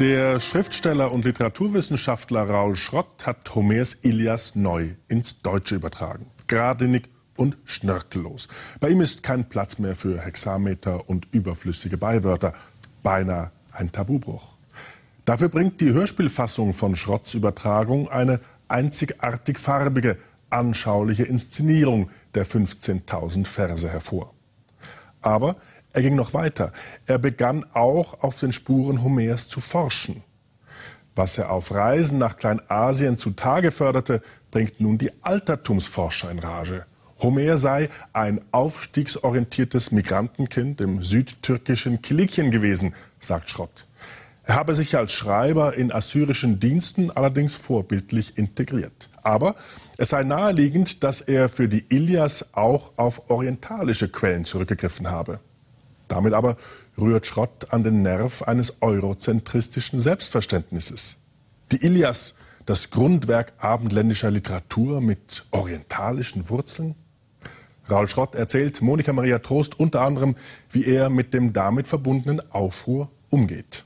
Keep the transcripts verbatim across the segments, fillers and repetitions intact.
Der Schriftsteller und Literaturwissenschaftler Raoul Schrott hat Homers Ilias neu ins Deutsche übertragen. Geradlinig und schnörkellos. Bei ihm ist kein Platz mehr für Hexameter und überflüssige Beiwörter. Beinahe ein Tabubruch. Dafür bringt die Hörspielfassung von Schrotts Übertragung eine einzigartig farbige, anschauliche Inszenierung der fünfzehntausend Verse hervor. Aber er ging noch weiter. Er begann auch auf den Spuren Homers zu forschen. Was er auf Reisen nach Kleinasien zutage förderte, bringt nun die Altertumsforscher in Rage. Homer sei ein aufstiegsorientiertes Migrantenkind im südtürkischen Kilikien gewesen, sagt Schrott. Er habe sich als Schreiber in assyrischen Diensten allerdings vorbildlich integriert. Aber es sei naheliegend, dass er für die Ilias auch auf orientalische Quellen zurückgegriffen habe. Damit aber rührt Schrott an den Nerv eines eurozentristischen Selbstverständnisses. Die Ilias, das Grundwerk abendländischer Literatur mit orientalischen Wurzeln? Raoul Schrott erzählt Monika Maria Trost unter anderem, wie er mit dem damit verbundenen Aufruhr umgeht.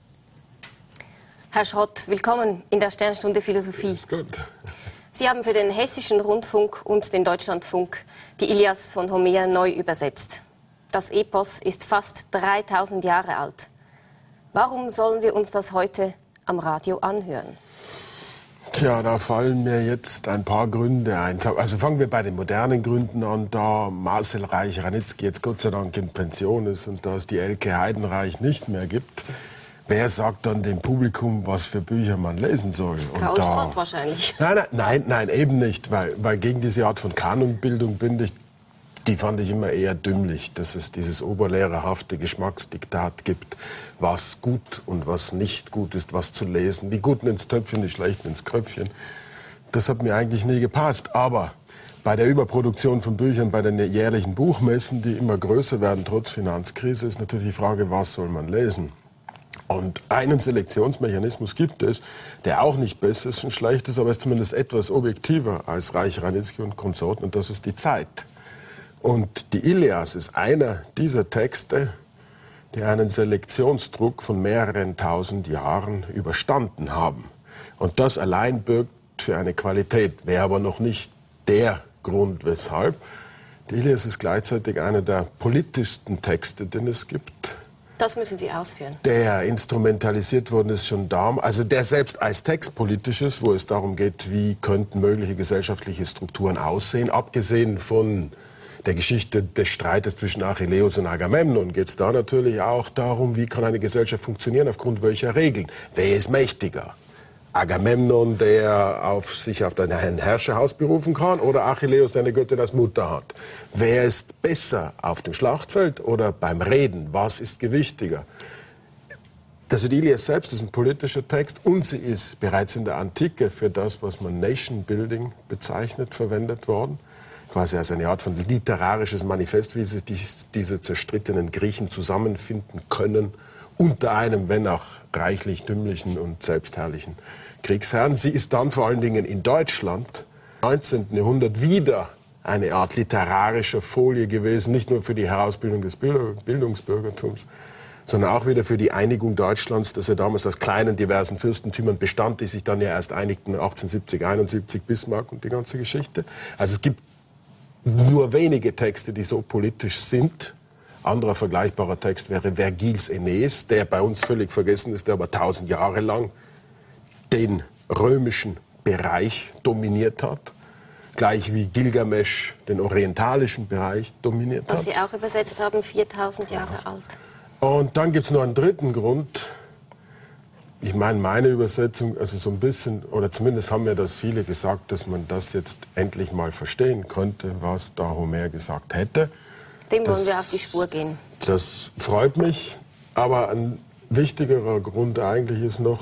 Herr Schrott, willkommen in der Sternstunde Philosophie. Ist gut. Sie haben für den Hessischen Rundfunk und den Deutschlandfunk die Ilias von Homer neu übersetzt. Das Epos ist fast dreitausend Jahre alt. Warum sollen wir uns das heute am Radio anhören? Tja, da fallen mir jetzt ein paar Gründe ein. Also fangen wir bei den modernen Gründen an, da Marcel Reich-Ranitzky jetzt Gott sei Dank in Pension ist und da es die Elke Heidenreich nicht mehr gibt. Wer sagt dann dem Publikum, was für Bücher man lesen soll? Und Raoul da, Schrott wahrscheinlich. Nein, nein, nein, nein, eben nicht, weil, weil gegen diese Art von Kanonbildung bin ich, die fand ich immer eher dümmlich, dass es dieses oberlehrerhafte Geschmacksdiktat gibt, was gut und was nicht gut ist, was zu lesen. Die Guten ins Töpfchen, die Schlechten ins Kröpfchen. Das hat mir eigentlich nie gepasst. Aber bei der Überproduktion von Büchern, bei den jährlichen Buchmessen, die immer größer werden, trotz Finanzkrise, ist natürlich die Frage, was soll man lesen? Und einen Selektionsmechanismus gibt es, der auch nicht besser ist und schlecht ist, aber ist zumindest etwas objektiver als Reich, Ranitzky und Konsorten, und das ist die Zeit. Und die Ilias ist einer dieser Texte, die einen Selektionsdruck von mehreren tausend Jahren überstanden haben. Und das allein birgt für eine Qualität, wäre aber noch nicht der Grund, weshalb. Die Ilias ist gleichzeitig einer der politischsten Texte, den es gibt. Das müssen Sie ausführen. Der instrumentalisiert worden ist schon damals, also der selbst als Text politisch ist, wo es darum geht, wie könnten mögliche gesellschaftliche Strukturen aussehen, abgesehen von der Geschichte des Streites zwischen Achilleus und Agamemnon geht es da natürlich auch darum, wie kann eine Gesellschaft funktionieren, aufgrund welcher Regeln. Wer ist mächtiger? Agamemnon, der auf sich auf ein Herrscherhaus berufen kann, oder Achilleus, der eine Göttin als Mutter hat? Wer ist besser auf dem Schlachtfeld oder beim Reden? Was ist gewichtiger? Also die Ilias selbst ist ein politischer Text und sie ist bereits in der Antike für das, was man Nation Building bezeichnet, verwendet worden. Quasi als eine Art von literarisches Manifest, wie sich diese zerstrittenen Griechen zusammenfinden können, unter einem, wenn auch reichlich dümmlichen und selbstherrlichen Kriegsherrn. Sie ist dann vor allen Dingen in Deutschland im neunzehnten Jahrhundert wieder eine Art literarischer Folie gewesen, nicht nur für die Herausbildung des Bildungsbürgertums, sondern auch wieder für die Einigung Deutschlands, das ja damals aus kleinen, diversen Fürstentümern bestand, die sich dann ja erst einigten, achtzehnhundertsiebzig, einundsiebzig, Bismarck und die ganze Geschichte. Also es gibt nur wenige Texte, die so politisch sind. Anderer vergleichbarer Text wäre Vergils Aeneis, der bei uns völlig vergessen ist, der aber tausend Jahre lang den römischen Bereich dominiert hat. Gleich wie Gilgamesch den orientalischen Bereich dominiert hat. Was Sie auch übersetzt haben, viertausend Jahre ja. alt. Und dann gibt es noch einen dritten Grund. Ich meine, meine Übersetzung, also so ein bisschen, oder zumindest haben mir das viele gesagt, dass man das jetzt endlich mal verstehen könnte, was da Homer gesagt hätte. Dem das, wollen wir auf die Spur gehen. Das freut mich, aber ein wichtigerer Grund eigentlich ist noch,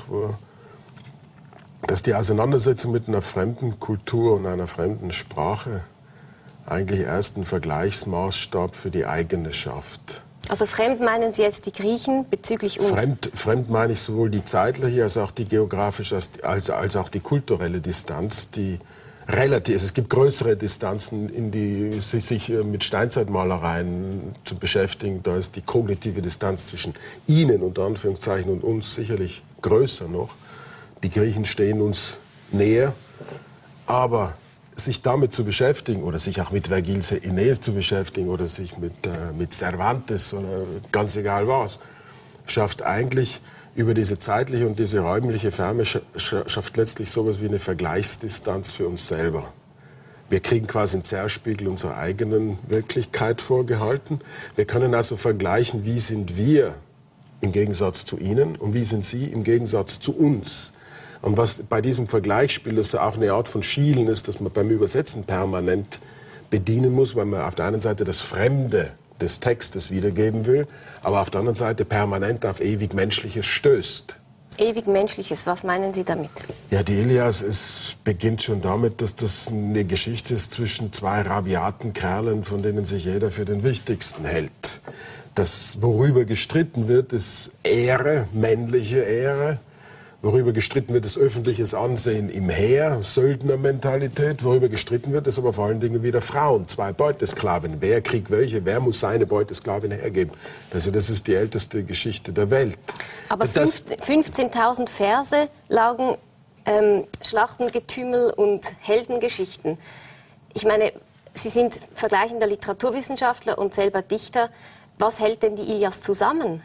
dass die Auseinandersetzung mit einer fremden Kultur und einer fremden Sprache eigentlich erst ein Vergleichsmaßstab für die eigene schafft. Also fremd meinen Sie jetzt die Griechen bezüglich uns? Fremd, fremd meine ich sowohl die zeitliche als auch die geografische als, als auch die kulturelle Distanz, die relativ, also es gibt größere Distanzen, in die sich mit Steinzeitmalereien zu beschäftigen. Da ist die kognitive Distanz zwischen Ihnen unter Anführungszeichen und uns sicherlich größer noch. Die Griechen stehen uns näher, aber sich damit zu beschäftigen oder sich auch mit Vergils Aeneis zu beschäftigen oder sich mit, äh, mit Cervantes oder ganz egal was, schafft eigentlich über diese zeitliche und diese räumliche Ferne, schafft letztlich sowas wie eine Vergleichsdistanz für uns selber. Wir kriegen quasi einen Zerspiegel unserer eigenen Wirklichkeit vorgehalten. Wir können also vergleichen, wie sind wir im Gegensatz zu Ihnen und wie sind Sie im Gegensatz zu uns. Und was bei diesem Vergleichsspiel, das auch eine Art von Schielen ist, das man beim Übersetzen permanent bedienen muss, weil man auf der einen Seite das Fremde des Textes wiedergeben will, aber auf der anderen Seite permanent auf ewig Menschliches stößt. Ewig Menschliches, was meinen Sie damit? Ja, die Ilias, es beginnt schon damit, dass das eine Geschichte ist zwischen zwei rabiaten Kerlen, von denen sich jeder für den wichtigsten hält. Das, worüber gestritten wird, ist Ehre, männliche Ehre. Worüber gestritten wird, ist öffentliches Ansehen im Heer, Söldnermentalität. Worüber gestritten wird, ist aber vor allen Dingen wieder Frauen, zwei Beutesklaven. Wer kriegt welche? Wer muss seine Beutesklavin hergeben? Also das ist die älteste Geschichte der Welt. Aber fünfzehntausend Verse lagen ähm, Schlachtengetümmel und Heldengeschichten. Ich meine, Sie sind vergleichender Literaturwissenschaftler und selber Dichter. Was hält denn die Ilias zusammen?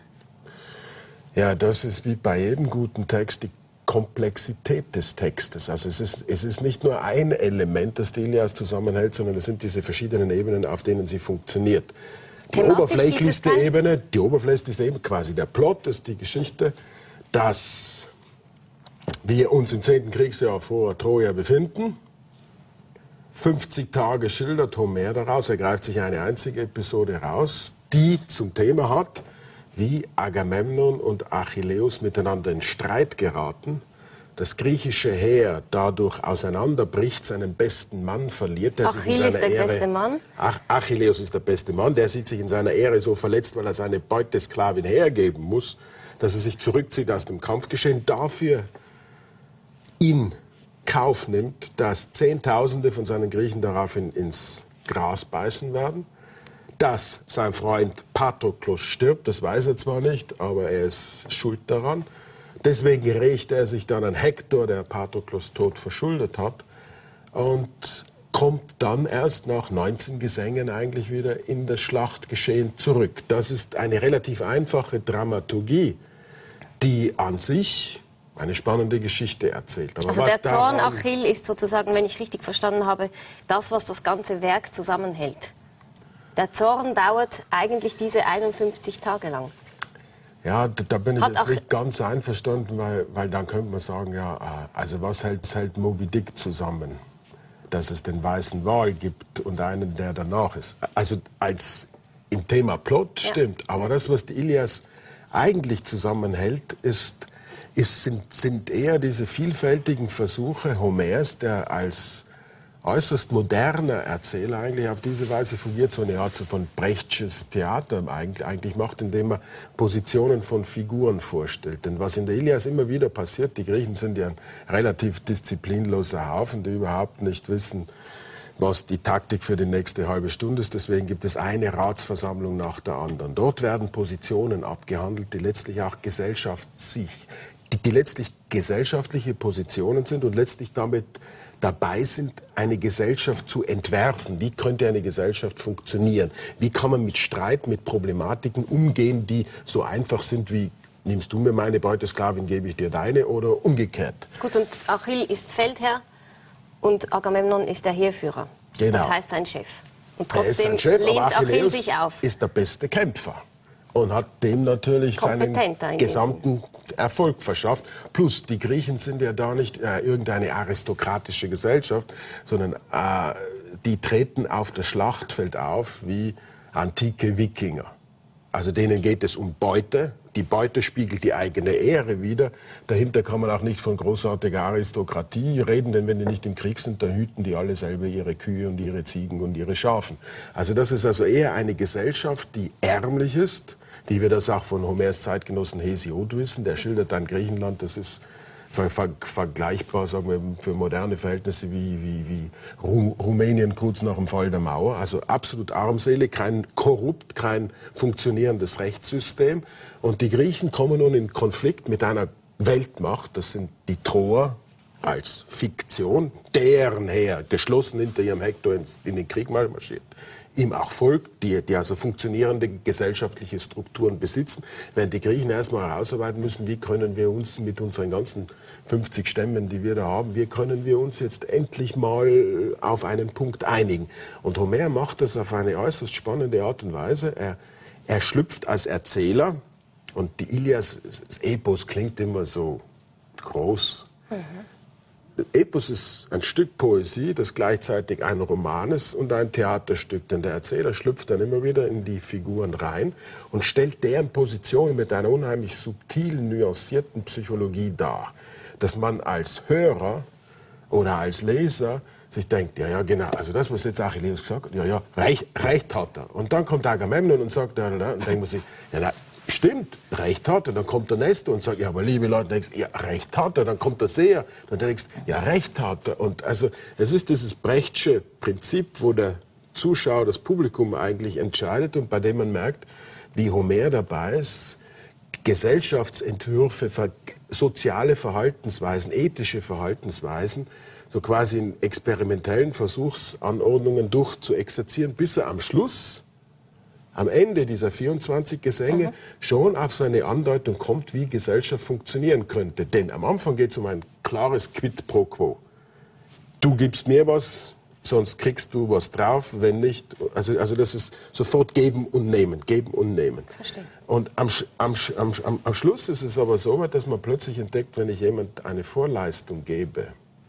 Ja, das ist wie bei jedem guten Text die Komplexität des Textes. Also es ist, es ist nicht nur ein Element, das die Ilias zusammenhält, sondern es sind diese verschiedenen Ebenen, auf denen sie funktioniert. Die oberflächlichste Ebene, die oberflächlichste Ebene, quasi der Plot, ist die Geschichte, dass wir uns im zehnten Kriegsjahr vor Troja befinden. fünfzig Tage schildert Homer daraus, er greift sich eine einzige Episode raus, die zum Thema hat, wie Agamemnon und Achilleus miteinander in Streit geraten, das griechische Heer dadurch auseinanderbricht, seinen besten Mann verliert. Der Achilles ist der Ehre, beste Mann? Ach, Achilleus ist der beste Mann, der sieht sich in seiner Ehre so verletzt, weil er seine Beutesklavin hergeben muss, dass er sich zurückzieht aus dem Kampfgeschehen, dafür in Kauf nimmt, dass Zehntausende von seinen Griechen daraufhin ins Gras beißen werden. Dass sein Freund Patroklos stirbt, das weiß er zwar nicht, aber er ist schuld daran. Deswegen rächt er sich dann an Hektor, der Patroklos Tod verschuldet hat, und kommt dann erst nach neunzehn Gesängen eigentlich wieder in das Schlachtgeschehen zurück. Das ist eine relativ einfache Dramaturgie, die an sich eine spannende Geschichte erzählt. Aber also was der Zorn daran... Achill ist sozusagen, wenn ich richtig verstanden habe, das, was das ganze Werk zusammenhält. Der Zorn dauert eigentlich diese einundfünfzig Tage lang. Ja, da, da bin ich Hat jetzt auch nicht ganz einverstanden, weil, weil dann könnte man sagen, ja, also was hält, hält Moby Dick zusammen? Dass es den weißen Wal gibt und einen, der danach ist. Also als im Thema Plot stimmt, ja. Aber das, was die Ilias eigentlich zusammenhält, ist, ist, sind, sind eher diese vielfältigen Versuche Homers, der als äußerst moderner Erzähler eigentlich auf diese Weise fungiert, so eine Art von Brechtsches Theater eigentlich, eigentlich macht, indem er Positionen von Figuren vorstellt. Denn was in der Ilias immer wieder passiert, die Griechen sind ja ein relativ disziplinloser Haufen, die überhaupt nicht wissen, was die Taktik für die nächste halbe Stunde ist. Deswegen gibt es eine Ratsversammlung nach der anderen. Dort werden Positionen abgehandelt, die letztlich auch Gesellschaft sich, die, die letztlich gesellschaftliche Positionen sind und letztlich damit dabei sind, eine Gesellschaft zu entwerfen. Wie könnte eine Gesellschaft funktionieren? Wie kann man mit Streit, mit Problematiken umgehen, die so einfach sind wie, nimmst du mir meine Beutesklavin, gebe ich dir deine, oder umgekehrt? Gut, und Achill ist Feldherr und Agamemnon ist der Heerführer. Genau. Das heißt ein Chef. Und trotzdem er ist ein Chef, lehnt aber Achill sich auf. Ist der beste Kämpfer. Und hat dem natürlich seinen gesamten Erfolg verschafft. Plus, die Griechen sind ja da nicht äh, irgendeine aristokratische Gesellschaft, sondern äh, die treten auf das Schlachtfeld auf wie antike Wikinger. Also denen geht es um Beute. Die Beute spiegelt die eigene Ehre wider. Dahinter kann man auch nicht von großartiger Aristokratie reden, denn wenn die nicht im Krieg sind, dann hüten die alle selber ihre Kühe und ihre Ziegen und ihre Schafen. Also das ist also eher eine Gesellschaft, die ärmlich ist, wie wir das auch von Homers Zeitgenossen Hesiod wissen. Der schildert dann Griechenland, das ist ver ver vergleichbar, sagen wir, für moderne Verhältnisse wie, wie, wie Ru Rumänien kurz nach dem Fall der Mauer. Also absolut armselig, kein korrupt, kein funktionierendes Rechtssystem. Und die Griechen kommen nun in Konflikt mit einer Weltmacht, das sind die Troer als Fiktion, deren Heer geschlossen hinter ihrem Hektor in den Krieg marschiert, ihm auch folgt, die, die also funktionierende gesellschaftliche Strukturen besitzen, während die Griechen erstmal herausarbeiten müssen, wie können wir uns mit unseren ganzen fünfzig Stämmen, die wir da haben, wie können wir uns jetzt endlich mal auf einen Punkt einigen. Und Homer macht das auf eine äußerst spannende Art und Weise. Er, er schlüpft als Erzähler, und die Ilias, das Epos klingt immer so groß. Mhm. Epos ist ein Stück Poesie, das gleichzeitig ein Roman ist und ein Theaterstück. Denn der Erzähler schlüpft dann immer wieder in die Figuren rein und stellt deren Position mit einer unheimlich subtilen, nuancierten Psychologie dar. Dass man als Hörer oder als Leser sich denkt, ja, ja, genau, also das, was jetzt Achilleus gesagt hat, ja, ja, recht, recht hat er. Und dann kommt Agamemnon und sagt, ja, ja, und denkt man sich, ja, na, stimmt, recht hat er. Dann kommt der Nestor und sagt, ja, aber liebe Leute, denkst, ja, recht hat er. Dann kommt der Seher und denkst, ja, recht hat er. Und also, es ist dieses Brechtsche Prinzip, wo der Zuschauer, das Publikum eigentlich entscheidet und bei dem man merkt, wie Homer dabei ist, Gesellschaftsentwürfe, soziale Verhaltensweisen, ethische Verhaltensweisen, so quasi in experimentellen Versuchsanordnungen durchzuexerzieren, bis er am Schluss, am Ende dieser vierundzwanzig Gesänge, mhm. schon auf so eine Andeutung kommt, wie Gesellschaft funktionieren könnte. Denn am Anfang geht es um ein klares Quid pro quo. Du gibst mir was, sonst kriegst du was drauf, wenn nicht. Also, also das ist sofort geben und nehmen, geben und nehmen. Verstehe. Und am, am, am, am Schluss ist es aber so, dass man plötzlich entdeckt, wenn ich jemand eine Vorleistung gebe,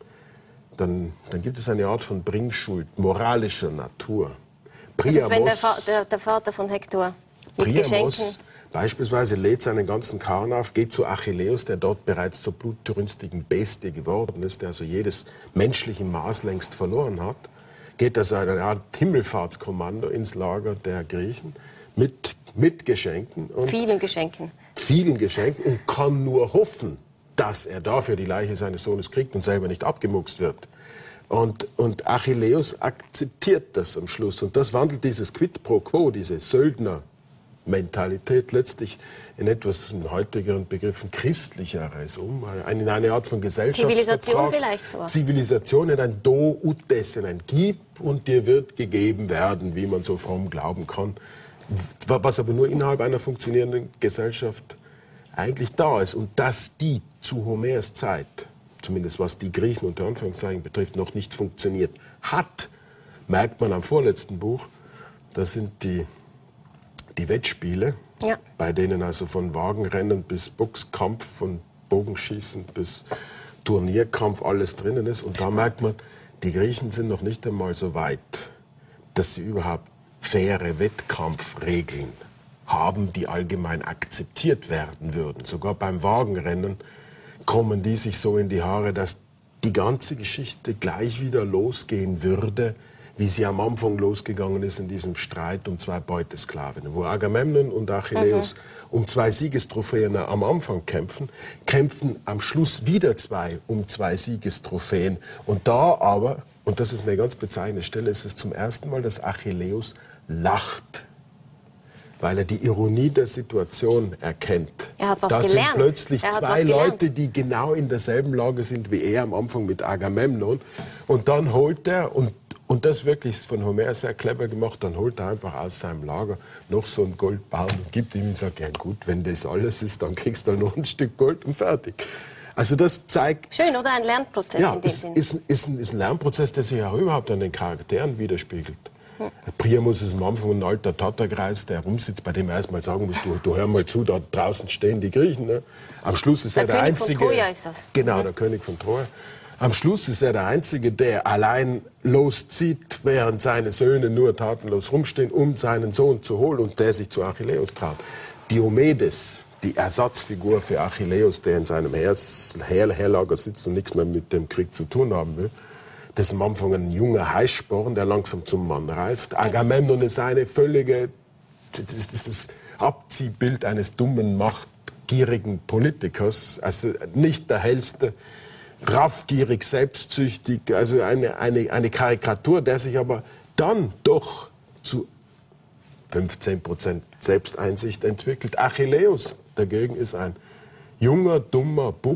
dann, dann gibt es eine Art von Bringschuld moralischer Natur. Priamos, das ist, wenn der, Va der, der Vater von Hektor mit Priamos Geschenken... beispielsweise lädt seinen ganzen Karren auf, geht zu Achilleus, der dort bereits zur blutrünstigen Bestie geworden ist, der also jedes menschliche Maß längst verloren hat, geht also eine Art Himmelfahrtskommando ins Lager der Griechen mit, mit Geschenken. Und vielen Geschenken. Vielen Geschenken und kann nur hoffen, dass er dafür die Leiche seines Sohnes kriegt und selber nicht abgemuckst wird. Und, und Achilleus akzeptiert das am Schluss. Und das wandelt dieses Quid pro quo, diese Söldnermentalität letztlich in etwas in heutigeren Begriffen christlicheres um. In eine Art von Gesellschaftsvertrag. Zivilisation vielleicht so. Zivilisation in ein Do ut des, in ein Gib und dir wird gegeben werden, wie man so fromm glauben kann. Was aber nur innerhalb einer funktionierenden Gesellschaft eigentlich da ist. Und dass die zu Homers Zeit, zumindest was die Griechen unter Anführungszeichen betrifft, noch nicht funktioniert hat, merkt man am vorletzten Buch. Das sind die, die Wettspiele, ja. bei denen also von Wagenrennen bis Boxkampf, von Bogenschießen bis Turnierkampf alles drinnen ist. Und da merkt man, die Griechen sind noch nicht einmal so weit, dass sie überhaupt faire Wettkampfregeln haben, die allgemein akzeptiert werden würden. Sogar beim Wagenrennen kommen die sich so in die Haare, dass die ganze Geschichte gleich wieder losgehen würde, wie sie am Anfang losgegangen ist in diesem Streit um zwei Beutesklavinnen, wo Agamemnon und Achilleus mhm. um zwei Siegestrophäen am Anfang kämpfen, kämpfen am Schluss wieder zwei um zwei Siegestrophäen. Und da aber, und das ist eine ganz bezeichnende Stelle, ist es zum ersten Mal, dass Achilleus lacht, weil er die Ironie der Situation erkennt. Er hat was da gelernt. sind plötzlich er zwei Leute, die genau in derselben Lage sind wie er am Anfang mit Agamemnon. Und dann holt er, und, und das wirklich von Homer sehr clever gemacht, dann holt er einfach aus seinem Lager noch so einen Goldbaum und gibt ihm und sagt, ja gut, wenn das alles ist, dann kriegst du noch ein Stück Gold und fertig. Also das zeigt... Schön, oder? Ein Lernprozess ja, in dem ist, Sinn. Ist, ist, ein, ist ein Lernprozess, der sich auch überhaupt an den Charakteren widerspiegelt. Priamos ist am Anfang ein alter Tatterkreis, der rumsitzt, bei dem er erst mal sagen muss, du, du hör mal zu, da draußen stehen die Griechen. Ne? Am Schluss ist der er der König Einzige... von Troja ist das. Genau, mhm. der König von Troja. Am Schluss ist er der Einzige, der allein loszieht, während seine Söhne nur tatenlos rumstehen, um seinen Sohn zu holen und der sich zu Achilleus traut. Diomedes, die Ersatzfigur für Achilleus, der in seinem Heers, Heer, Heerlager sitzt und nichts mehr mit dem Krieg zu tun haben will, das ist am Anfang ein junger Heißsporn, der langsam zum Mann reift. Agamemnon ist eine völlige, das ist das Abziehbild eines dummen, machtgierigen Politikers. Also nicht der hellste, raffgierig, selbstsüchtig, also eine, eine, eine Karikatur, der sich aber dann doch zu fünfzehn Prozent Selbsteinsicht entwickelt. Achilleus dagegen ist ein junger, dummer Bub,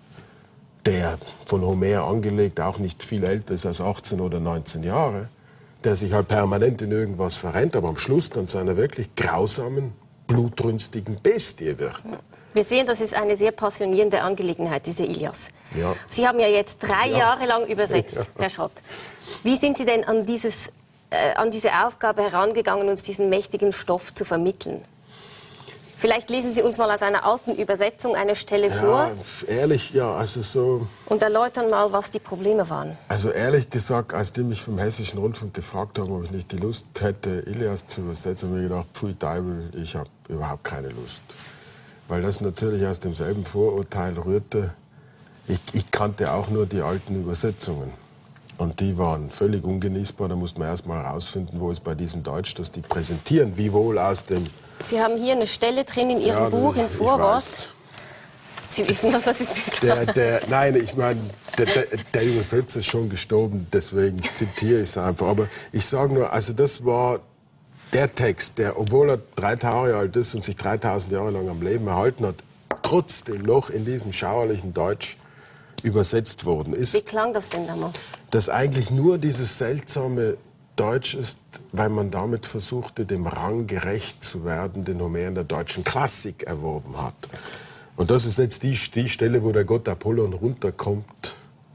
der von Homer angelegt auch nicht viel älter ist als achtzehn oder neunzehn Jahre, der sich halt permanent in irgendwas verrennt, aber am Schluss dann zu einer wirklich grausamen, blutrünstigen Bestie wird. Wir sehen, das ist eine sehr passionierende Angelegenheit, diese Ilias. Ja. Sie haben ja jetzt drei Ja. Jahre lang übersetzt, Ja. Herr Schrott. Wie sind Sie denn an, dieses, äh, an diese Aufgabe herangegangen, uns diesen mächtigen Stoff zu vermitteln? Vielleicht lesen Sie uns mal aus einer alten Übersetzung eine Stelle Ja, vor ehrlich, ja, also so... und erläutern mal, was die Probleme waren. Also ehrlich gesagt, als die mich vom Hessischen Rundfunk gefragt haben, ob ich nicht die Lust hätte, Ilias zu übersetzen, habe ich gedacht, pfui Teufel, ich habe überhaupt keine Lust. Weil das natürlich aus demselben Vorurteil rührte. Ich, ich kannte auch nur die alten Übersetzungen. Und die waren völlig ungenießbar. Da musste man erst mal herausfinden, wo es bei diesem Deutsch, das die präsentieren, wie wohl aus dem... Sie haben hier eine Stelle drin in Ihrem Ja, Buch, im ich Vorwort. weiß. Sie wissen, dass das ist mir klar. Der, der, nein, ich meine, der, der, der Übersetzer ist schon gestorben, deswegen zitiere ich es einfach. Aber ich sage nur, also das war der Text, der, obwohl er drei Jahre alt ist und sich dreitausend Jahre lang am Leben erhalten hat, trotzdem noch in diesem schauerlichen Deutsch übersetzt worden ist. Wie klang das denn damals? Dass eigentlich nur dieses seltsame Deutsch ist, weil man damit versuchte, dem Rang gerecht zu werden, den Homer in der deutschen Klassik erworben hat. Und das ist jetzt die, die Stelle, wo der Gott Apollon runterkommt,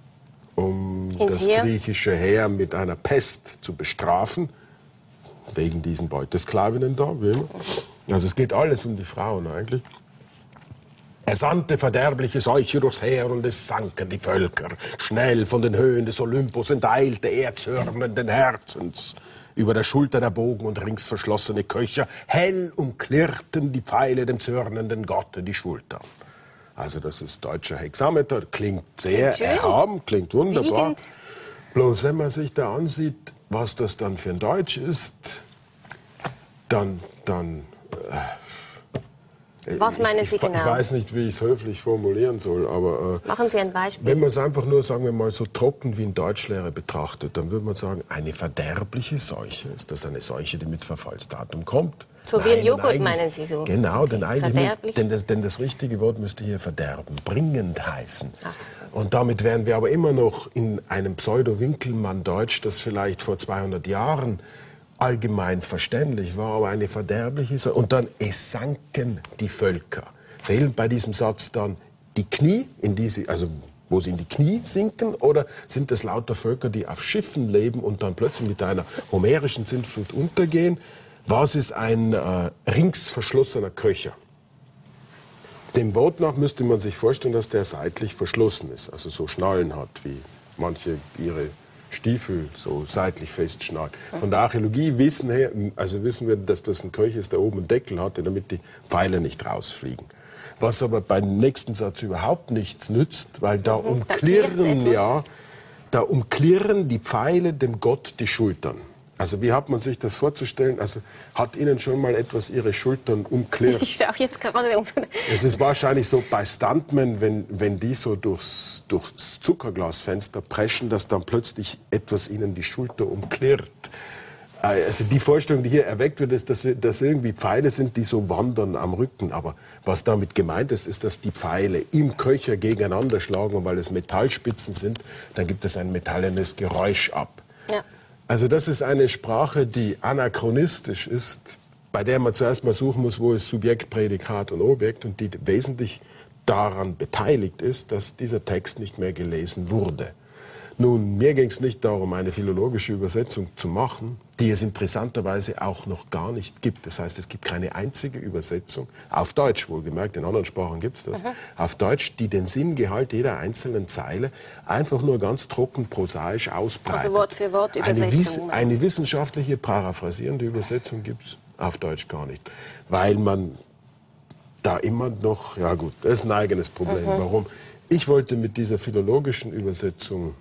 um Ins das Heer. griechische Heer mit einer Pest zu bestrafen, wegen diesen Beutesklavinnen da, wie immer. Also es geht alles um die Frauen eigentlich. Er sandte verderbliche Seuche durchs Heer und es sanken die Völker. Schnell von den Höhen des Olympus enteilte er zürnenden Herzens. Über der Schulter der Bogen und rings verschlossene Köcher. Hell umklirrten die Pfeile dem zürnenden Gotte die Schultern. Also das ist deutscher Hexameter, klingt sehr Schön. erhaben, klingt wunderbar. Wiegend. Bloß wenn man sich da ansieht, was das dann für ein Deutsch ist, dann, dann äh, Was meinen ich, Sie ich, genau? Ich weiß nicht, wie ich es höflich formulieren soll, aber äh, Machen Sie ein Beispiel. wenn man es einfach nur, sagen wir mal, so trocken wie ein Deutschlehrer betrachtet, dann würde man sagen, eine verderbliche Seuche. Ist das eine Seuche, die mit Verfallsdatum kommt? So wie ein Nein, Joghurt, eigentlich- meinen Sie so? Genau, denn, eigentlich Verderblich? denn, das, denn das richtige Wort müsste hier verderben, bringend heißen. Ach so. Und damit wären wir aber immer noch in einem Pseudo-Winkelmann-Deutsch, das vielleicht vor zweihundert Jahren allgemein verständlich war, aber eine verderbliche Seuche. Und dann, es sanken die Völker. Fehlen bei diesem Satz dann die Knie, in die sie, also wo sie in die Knie sinken, oder sind es lauter Völker, die auf Schiffen leben und dann plötzlich mit einer homerischen Sintflut untergehen? Was ist ein äh, rings verschlossener Köcher? Dem Wort nach müsste man sich vorstellen, dass der seitlich verschlossen ist, also so Schnallen hat, wie manche ihre Stiefel so seitlich festschnallen. Von der Archäologie wissen, her, also wissen wir, dass das ein Köcher ist, der oben einen Deckel hatte, damit die Pfeile nicht rausfliegen. Was aber beim nächsten Satz überhaupt nichts nützt, weil da da klirrt umklirren, etwas. ja, da umklirren die Pfeile dem Gott die Schultern. Also wie hat man sich das vorzustellen? Also hat Ihnen schon mal etwas Ihre Schultern umklirrt? Ich schaue jetzt gerade um. Es ist wahrscheinlich so bei Stuntmen, wenn, wenn die so durchs, durchs Zuckerglasfenster preschen, dass dann plötzlich etwas ihnen die Schulter umklirrt. Also die Vorstellung, die hier erweckt wird, ist, dass, dass irgendwie Pfeile sind, die so wandern am Rücken. Aber was damit gemeint ist, ist, dass die Pfeile im Köcher gegeneinander schlagen. Und weil es Metallspitzen sind, dann gibt es ein metallenes Geräusch ab. Ja. Also das ist eine Sprache, die anachronistisch ist, bei der man zuerst mal suchen muss, wo ist Subjekt, Prädikat und Objekt, und die wesentlich daran beteiligt ist, dass dieser Text nicht mehr gelesen wurde. Nun, mir ging es nicht darum, eine philologische Übersetzung zu machen, die es interessanterweise auch noch gar nicht gibt. Das heißt, es gibt keine einzige Übersetzung, auf Deutsch wohlgemerkt, in anderen Sprachen gibt es das, mhm. auf Deutsch, die den Sinngehalt jeder einzelnen Zeile einfach nur ganz trocken, prosaisch ausbreitet. Also Wort für Wort Übersetzung. Eine, wiss eine wissenschaftliche, paraphrasierende Übersetzung gibt es auf Deutsch gar nicht, weil man da immer noch, ja gut, das ist ein eigenes Problem. Mhm. Warum? Ich wollte mit dieser philologischen Übersetzung,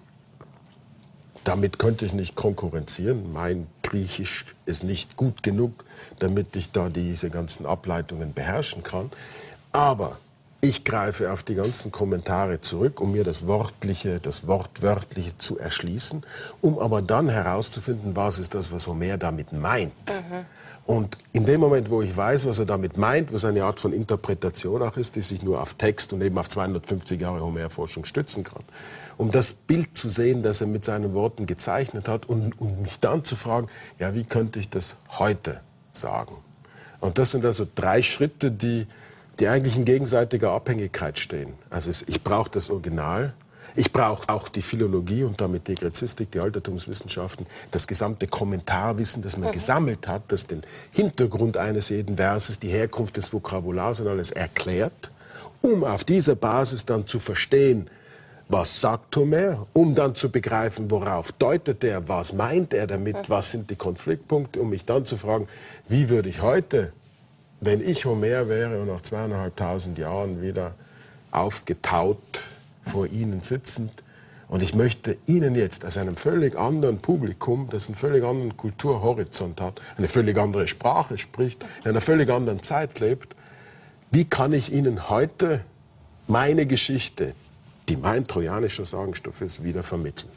damit könnte ich nicht konkurrenzieren. Mein Griechisch ist nicht gut genug, damit ich da diese ganzen Ableitungen beherrschen kann. Aber Ich greife auf die ganzen Kommentare zurück, um mir das Wortliche, das Wortwörtliche zu erschließen, um aber dann herauszufinden, was ist das, was Homer damit meint. Mhm. Und in dem Moment, wo ich weiß, was er damit meint, was eine Art von Interpretation auch ist, die sich nur auf Text und eben auf zweihundertfünfzig Jahre Homer-Forschung stützen kann, um das Bild zu sehen, das er mit seinen Worten gezeichnet hat und, und mich dann zu fragen, ja, wie könnte ich das heute sagen? Und das sind also drei Schritte, die die eigentlich in gegenseitiger Abhängigkeit stehen. Also es, ich brauche das Original, ich brauche auch die Philologie und damit die Gräzistik, die Altertumswissenschaften, das gesamte Kommentarwissen, das man mhm. gesammelt hat, das den Hintergrund eines jeden Verses, die Herkunft des Vokabulars und alles erklärt, um auf dieser Basis dann zu verstehen, was sagt Homer, um dann zu begreifen, worauf deutet er, was meint er damit, mhm. was sind die Konfliktpunkte, um mich dann zu fragen, wie würde ich heute, wenn ich Homer wäre und nach zweieinhalbtausend Jahren wieder aufgetaut vor Ihnen sitzend und ich möchte Ihnen jetzt aus einem völlig anderen Publikum, das einen völlig anderen Kulturhorizont hat, eine völlig andere Sprache spricht, in einer völlig anderen Zeit lebt, wie kann ich Ihnen heute meine Geschichte, die mein trojanischer Sagenstoff ist, wieder vermitteln?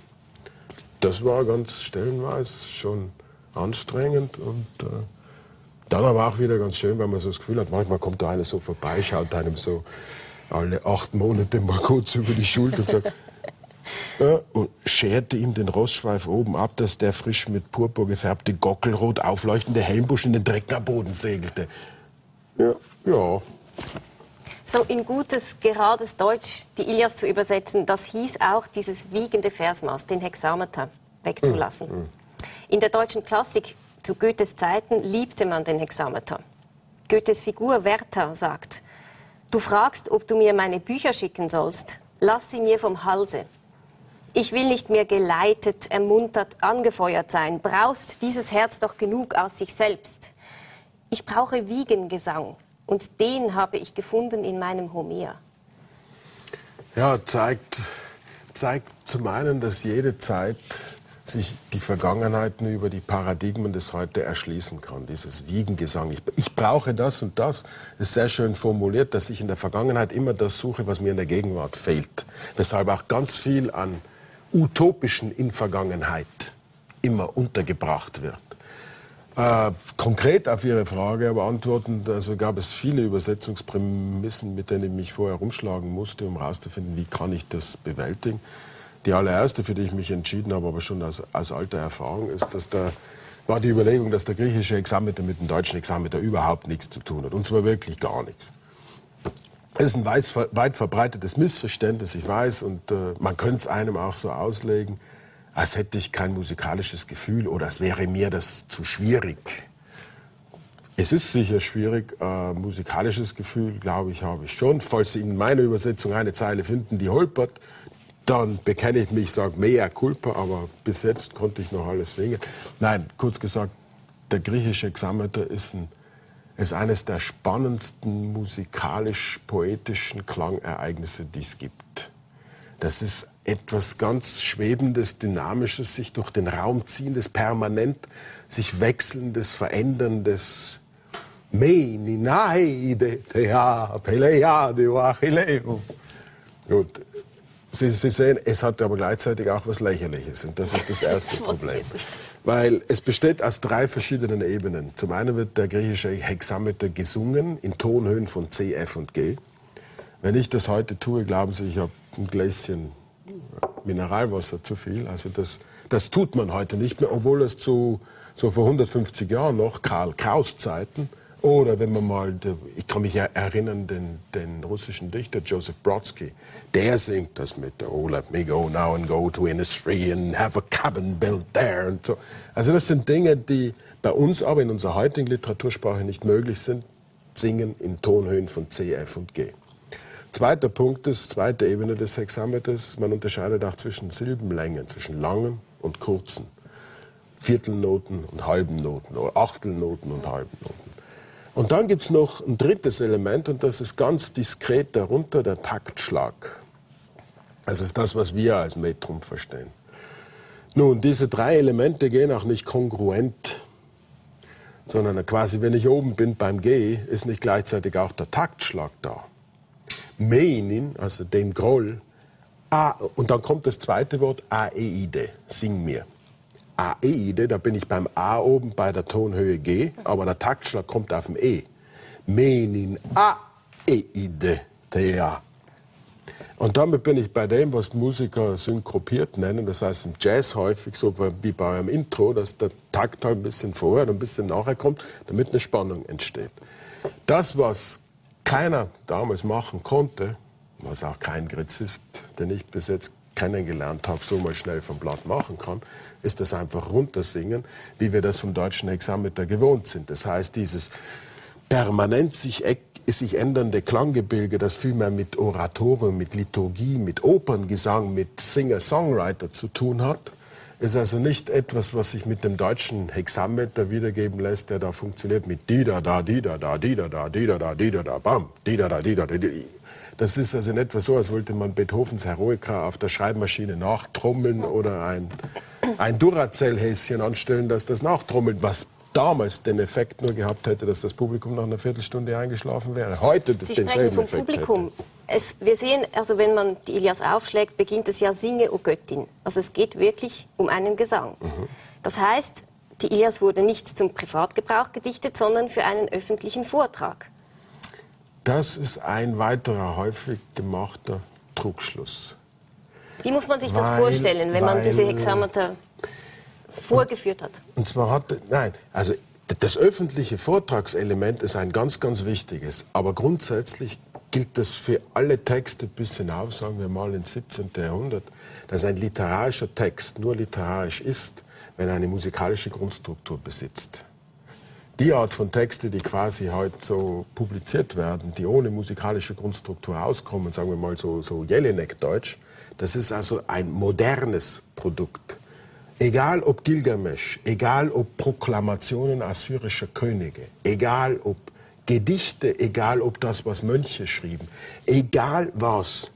Das war ganz stellenweise schon anstrengend und äh, dann aber auch wieder ganz schön, weil man so das Gefühl hat, manchmal kommt da einer so vorbei, schaut einem so alle acht Monate mal kurz über die Schulter und sagt, ja, und scherte ihm den Rossschweif oben ab, dass der frisch mit Purpur gefärbte Gockelrot aufleuchtende Helmbusch in den Dreck am Boden segelte. Ja, ja. So in gutes, gerades Deutsch die Ilias zu übersetzen, das hieß auch, dieses wiegende Versmaß, den Hexameter, wegzulassen. Mhm. In der deutschen Klassik zu Goethes Zeiten liebte man den Hexameter. Goethes Figur Werther sagt, du fragst, ob du mir meine Bücher schicken sollst, lass sie mir vom Halse. Ich will nicht mehr geleitet, ermuntert, angefeuert sein, braust dieses Herz doch genug aus sich selbst. Ich brauche Wiegengesang und den habe ich gefunden in meinem Homer. Ja, zeigt, zeigt zum einen, dass jede Zeit sich die Vergangenheit nur über die Paradigmen des Heute erschließen kann. Dieses Wiegengesang. Ich, ich brauche das und das ist sehr schön formuliert, dass ich in der Vergangenheit immer das suche, was mir in der Gegenwart fehlt. Weshalb auch ganz viel an Utopischen in Vergangenheit immer untergebracht wird. Äh, konkret auf Ihre Frage aber antwortend, also gab es viele Übersetzungsprämissen, mit denen ich mich vorher rumschlagen musste, um herauszufinden, wie kann ich das bewältigen. Die allererste, für die ich mich entschieden habe, aber schon aus, aus alter Erfahrung, ist, dass da war die Überlegung, dass der griechische Hexameter mit dem deutschen Hexameter überhaupt nichts zu tun hat. Und zwar wirklich gar nichts. Es ist ein weit, weit verbreitetes Missverständnis, ich weiß, und äh, man könnte es einem auch so auslegen, als hätte ich kein musikalisches Gefühl oder es wäre mir das zu schwierig. Es ist sicher schwierig, äh, musikalisches Gefühl, glaube ich, habe ich schon. Falls Sie in meiner Übersetzung eine Zeile finden, die holpert, dann bekenne ich mich, sage mea culpa, aber bis jetzt konnte ich noch alles singen. Nein, kurz gesagt, der griechische Hexameter ist, ein, ist eines der spannendsten musikalisch-poetischen Klangereignisse, die es gibt. Das ist etwas ganz Schwebendes, Dynamisches, sich durch den Raum ziehendes, permanent sich wechselndes, veränderndes. Me, ninaide, tea, peleade, achilleo. Gut. Sie, Sie sehen, es hat aber gleichzeitig auch was Lächerliches. Und das ist das erste Problem. Weil es besteht aus drei verschiedenen Ebenen. Zum einen wird der griechische Hexameter gesungen in Tonhöhen von C, F und G. Wenn ich das heute tue, glauben Sie, ich habe ein Gläschen Mineralwasser zu viel. Also das, das tut man heute nicht mehr, obwohl es zu, so vor hundertfünfzig Jahren noch, Karl Kraus Zeiten, oder wenn man mal, ich kann mich erinnern, den, den russischen Dichter Joseph Brodsky, der singt das mit, oh, let me go now and go to industry and have a cabin built there. Und so. Also das sind Dinge, die bei uns aber in unserer heutigen Literatursprache nicht möglich sind, singen in Tonhöhen von C, F und G. Zweiter Punkt ist, zweite Ebene des Hexameters, man unterscheidet auch zwischen Silbenlängen, zwischen langen und kurzen, Viertelnoten und halben Noten oder Achtelnoten und halben Noten. Und dann gibt es noch ein drittes Element und das ist ganz diskret darunter, der Taktschlag. Das ist das, was wir als Metrum verstehen. Nun, diese drei Elemente gehen auch nicht kongruent, sondern quasi, wenn ich oben bin beim G, ist nicht gleichzeitig auch der Taktschlag da. Meinin, also den Groll, A, und dann kommt das zweite Wort, Aeide, sing mir. Aeide, da bin ich beim A oben bei der Tonhöhe G, aber der Taktschlag kommt auf dem E. Menin Aeide, Thea. Und damit bin ich bei dem, was Musiker synkopiert nennen, das heißt im Jazz häufig so wie bei einem Intro, dass der Takt halt ein bisschen vorher und ein bisschen nachher kommt, damit eine Spannung entsteht. Das, was keiner damals machen konnte, was auch kein Gräzist, den ich bis jetzt kennengelernt habe, so mal schnell vom Blatt machen kann, ist das einfach runtersingen, wie wir das vom deutschen Hexameter gewohnt sind. Das heißt, dieses permanent sich, sich ändernde Klanggebilde, das vielmehr mit Oratorium, mit Liturgie, mit Operngesang, mit Singer-Songwriter zu tun hat, ist also nicht etwas, was sich mit dem deutschen Hexameter wiedergeben lässt, der da funktioniert mit di-da, da, di-da, da, di-da, da, di-da, da, di-da, da, bam, di-da, da, di-da, da, di-da. Das ist also in etwa so, als wollte man Beethovens Heroica auf der Schreibmaschine nachtrommeln oder ein, ein Duracell-Häschen anstellen, dass das nachtrommelt, was damals den Effekt nur gehabt hätte, dass das Publikum nach einer Viertelstunde eingeschlafen wäre. Heute Sie denselben sprechen vom Effekt Publikum. Hätte. Es, wir sehen, also wenn man die Ilias aufschlägt, beginnt es ja Singe, o Göttin. Also es geht wirklich um einen Gesang. Mhm. Das heißt, die Ilias wurde nicht zum Privatgebrauch gedichtet, sondern für einen öffentlichen Vortrag. Das ist ein weiterer häufig gemachter Trugschluss. Wie muss man sich das weil, vorstellen, wenn weil, man diese Hexameter vorgeführt hat? Und zwar hat, nein, also das öffentliche Vortragselement ist ein ganz, ganz wichtiges. Aber grundsätzlich gilt das für alle Texte bis hinauf, sagen wir mal ins siebzehnten Jahrhundert, dass ein literarischer Text nur literarisch ist, wenn er eine musikalische Grundstruktur besitzt. Die Art von Texte, die quasi heute so publiziert werden, die ohne musikalische Grundstruktur auskommen, sagen wir mal so, so Jelinek-Deutsch, das ist also ein modernes Produkt. Egal ob Gilgamesch, egal ob Proklamationen assyrischer Könige, egal ob Gedichte, egal ob das, was Mönche schrieben, egal was,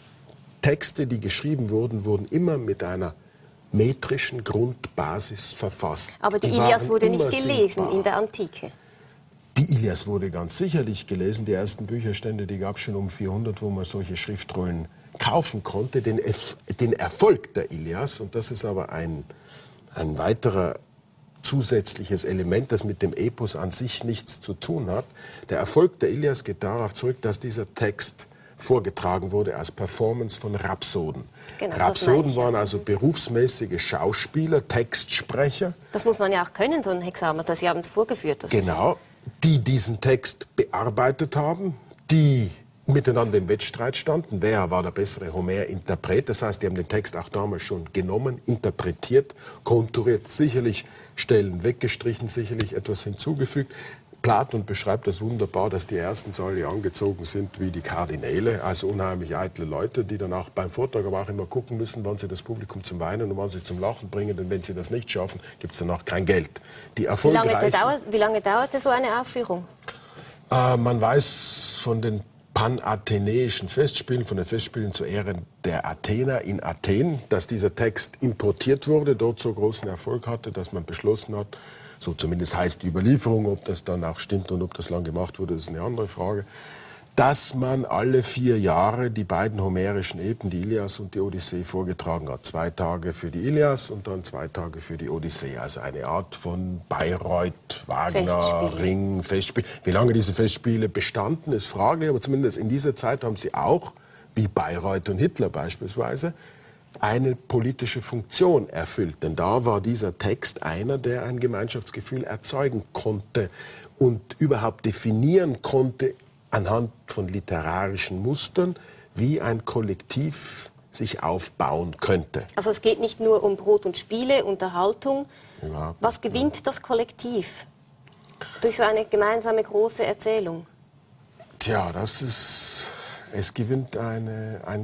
Texte, die geschrieben wurden, wurden immer mit einer metrischen Grundbasis verfasst. Aber die, die Ilias wurde nicht gelesen singbar. In der Antike. Die Ilias wurde ganz sicherlich gelesen. Die ersten Bücherstände, die gab es schon um vierhundert, wo man solche Schriftrollen kaufen konnte. Den, den Erfolg der Ilias, und das ist aber ein, ein weiterer zusätzliches Element, das mit dem Epos an sich nichts zu tun hat. Der Erfolg der Ilias geht darauf zurück, dass dieser Text vorgetragen wurde als Performance von Rhapsoden. Genau, Rhapsoden waren also berufsmäßige Schauspieler, Textsprecher. Das muss man ja auch können, so ein Hexameter. Sie haben es vorgeführt. Das genau, die diesen Text bearbeitet haben, die miteinander im Wettstreit standen. Wer war der bessere Homer-Interpret? Das heißt, die haben den Text auch damals schon genommen, interpretiert, konturiert, sicherlich Stellen weggestrichen, sicherlich etwas hinzugefügt. Platon beschreibt das wunderbar, dass die ersten alle angezogen sind wie die Kardinäle, also unheimlich eitle Leute, die dann auch beim Vortrag aber auch immer gucken müssen, wann sie das Publikum zum Weinen und wann sie zum Lachen bringen, denn wenn sie das nicht schaffen, gibt es danach kein Geld. Die wie, lange dauert, wie lange dauerte so eine Aufführung? Äh, man weiß von den panathenäischen Festspielen, von den Festspielen zu Ehren der Athener in Athen, dass dieser Text importiert wurde, dort so großen Erfolg hatte, dass man beschlossen hat, so zumindest heißt die Überlieferung, ob das dann auch stimmt und ob das lang gemacht wurde, das ist eine andere Frage, dass man alle vier Jahre die beiden homerischen Epen, die Ilias und die Odyssee, vorgetragen hat. Zwei Tage für die Ilias und dann zwei Tage für die Odyssee. Also eine Art von Bayreuth, Wagner, Festspiel. Ring, Festspiel. Wie lange diese Festspiele bestanden, ist fraglich, aber zumindest in dieser Zeit haben sie auch, wie Bayreuth und Hitler beispielsweise, eine politische Funktion erfüllt. Denn da war dieser Text einer, der ein Gemeinschaftsgefühl erzeugen konnte und überhaupt definieren konnte anhand von literarischen Mustern, wie ein Kollektiv sich aufbauen könnte. Also es geht nicht nur um Brot und Spiele, Unterhaltung. Überhaupt. Was gewinnt das Kollektiv durch so eine gemeinsame große Erzählung? Tja, das ist... Es gewinnt eine, ein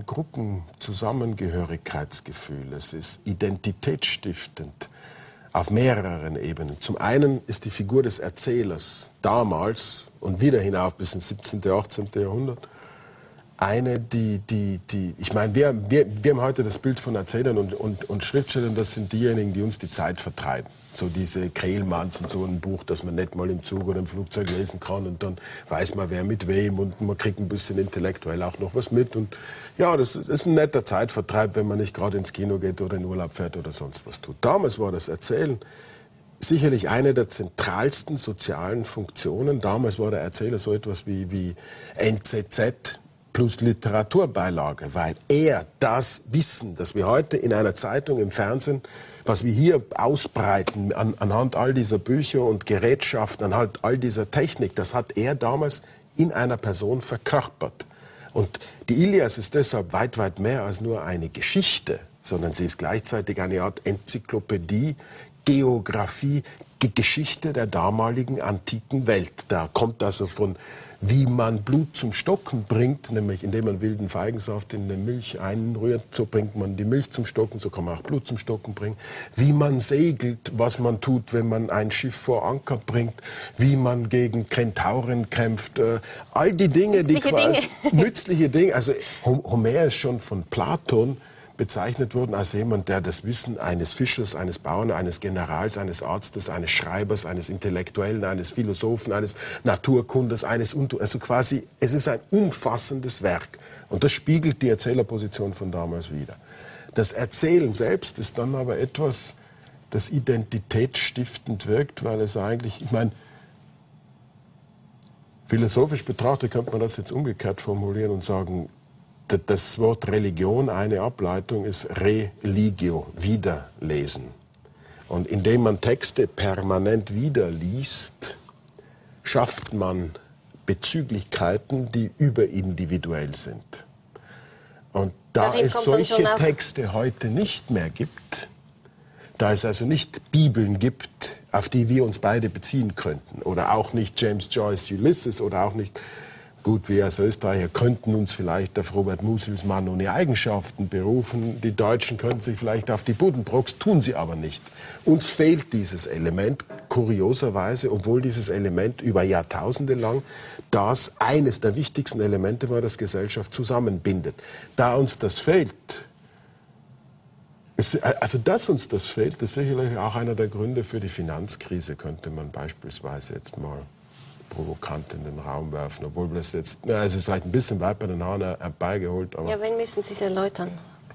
Gruppenzusammengehörigkeitsgefühl. Es ist identitätsstiftend auf mehreren Ebenen. Zum einen ist die Figur des Erzählers damals und wieder hinauf bis ins siebzehnten, achtzehnten Jahrhundert eine, die, die, die ich meine, wir, wir, wir haben heute das Bild von Erzählern und, und, und Schriftstellern, das sind diejenigen, die uns die Zeit vertreiben. So diese Krehlmanns und so ein Buch, das man nicht mal im Zug oder im Flugzeug lesen kann und dann weiß man, wer mit wem und man kriegt ein bisschen intellektuell auch noch was mit. Und ja, das ist ein netter Zeitvertreib, wenn man nicht gerade ins Kino geht oder in Urlaub fährt oder sonst was tut. Damals war das Erzählen sicherlich eine der zentralsten sozialen Funktionen. Damals war der Erzähler so etwas wie, wie N Z Z plus Literaturbeilage, weil er das Wissen, das wir heute in einer Zeitung, im Fernsehen, was wir hier ausbreiten, an, anhand all dieser Bücher und Gerätschaften, anhand all dieser Technik, das hat er damals in einer Person verkörpert. Und die Ilias ist deshalb weit, weit mehr als nur eine Geschichte, sondern sie ist gleichzeitig eine Art Enzyklopädie, Geografie, Geschichte der damaligen antiken Welt. Da kommt also von, wie man Blut zum Stocken bringt, nämlich indem man wilden Feigensaft in die Milch einrührt, so bringt man die Milch zum Stocken, so kann man auch Blut zum Stocken bringen. Wie man segelt, was man tut, wenn man ein Schiff vor Anker bringt, wie man gegen Kentauren kämpft, äh, all die Dinge, nützliche die quasi, Dinge. nützliche Dinge. Also Homer ist schon von Platon bezeichnet worden als jemand, der das Wissen eines Fischers, eines Bauern, eines Generals, eines Arztes, eines Schreibers, eines Intellektuellen, eines Philosophen, eines Naturkunders, eines, also quasi, es ist ein umfassendes Werk. Und das spiegelt die Erzählerposition von damals wider. Das Erzählen selbst ist dann aber etwas, das identitätsstiftend wirkt, weil es eigentlich, ich meine, philosophisch betrachtet könnte man das jetzt umgekehrt formulieren und sagen, das Wort Religion, eine Ableitung, ist religio, wiederlesen. Und indem man Texte permanent wiederliest, schafft man Bezüglichkeiten, die überindividuell sind. Und da Darin es kommt dann solche schon auch Texte heute nicht mehr gibt, da es also nicht Bibeln gibt, auf die wir uns beide beziehen könnten, oder auch nicht James Joyce Ulysses oder auch nicht, gut, wir als Österreicher könnten uns vielleicht auf Robert Musil's Mann ohne Eigenschaften berufen. Die Deutschen könnten sich vielleicht auf die Buddenbrooks, tun sie aber nicht. Uns fehlt dieses Element, kurioserweise, obwohl dieses Element über Jahrtausende lang das eines der wichtigsten Elemente war, das Gesellschaft zusammenbindet. Da uns das fehlt, ist, also dass uns das fehlt, ist sicherlich auch einer der Gründe für die Finanzkrise, könnte man beispielsweise jetzt mal provokant in den Raum werfen, obwohl das jetzt, na, es ist vielleicht ein bisschen weit bei den Haaren herbeigeholt. Aber ja, wenn müssen Sie es erläutern?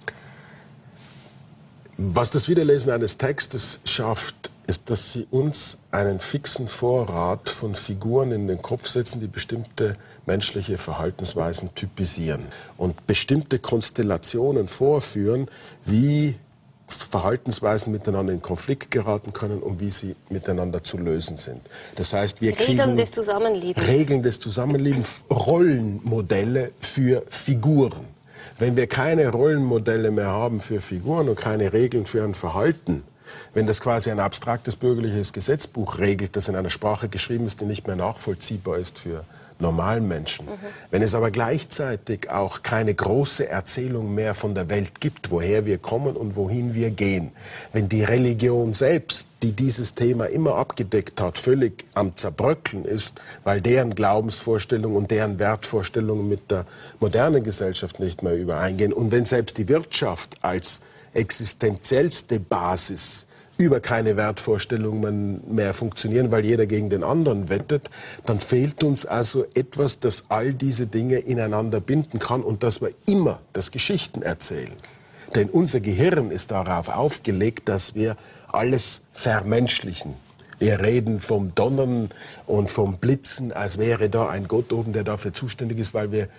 Was das Wiederlesen eines Textes schafft, ist, dass sie uns einen fixen Vorrat von Figuren in den Kopf setzen, die bestimmte menschliche Verhaltensweisen typisieren und bestimmte Konstellationen vorführen, wie Verhaltensweisen miteinander in Konflikt geraten können und wie sie miteinander zu lösen sind. Das heißt, wir kriegen Regeln des Zusammenlebens. Regeln des Zusammenlebens, Rollenmodelle für Figuren. Wenn wir keine Rollenmodelle mehr haben für Figuren und keine Regeln für ein Verhalten, wenn das quasi ein abstraktes bürgerliches Gesetzbuch regelt, das in einer Sprache geschrieben ist, die nicht mehr nachvollziehbar ist für normalen Menschen. Mhm. Wenn es aber gleichzeitig auch keine große Erzählung mehr von der Welt gibt, woher wir kommen und wohin wir gehen, wenn die Religion selbst, die dieses Thema immer abgedeckt hat, völlig am Zerbröckeln ist, weil deren Glaubensvorstellungen und deren Wertvorstellungen mit der modernen Gesellschaft nicht mehr übereingehen und wenn selbst die Wirtschaft als existenziellste Basis über keine Wertvorstellungen mehr funktionieren, weil jeder gegen den anderen wettet, dann fehlt uns also etwas, das all diese Dinge ineinander binden kann und das wir immer das Geschichten erzählen. Denn unser Gehirn ist darauf aufgelegt, dass wir alles vermenschlichen. Wir reden vom Donnern und vom Blitzen, als wäre da ein Gott oben, der dafür zuständig ist, weil wir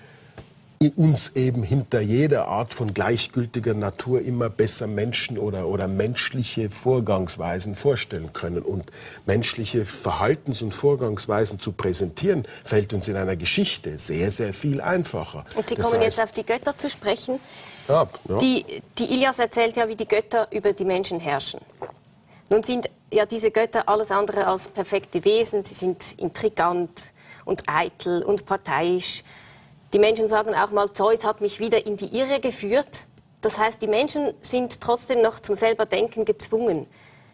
uns eben hinter jeder Art von gleichgültiger Natur immer besser Menschen oder, oder menschliche Vorgangsweisen vorstellen können. Und menschliche Verhaltens- und Vorgangsweisen zu präsentieren, fällt uns in einer Geschichte sehr, sehr viel einfacher. Und Sie Das kommen heißt, jetzt auf die Götter zu sprechen. Ja, ja. Die, die Ilias erzählt ja, wie die Götter über die Menschen herrschen. Nun sind ja diese Götter alles andere als perfekte Wesen. Sie sind intrigant und eitel und parteiisch. Die Menschen sagen auch mal, Zeus hat mich wieder in die Irre geführt. Das heißt, die Menschen sind trotzdem noch zum selber Denken gezwungen.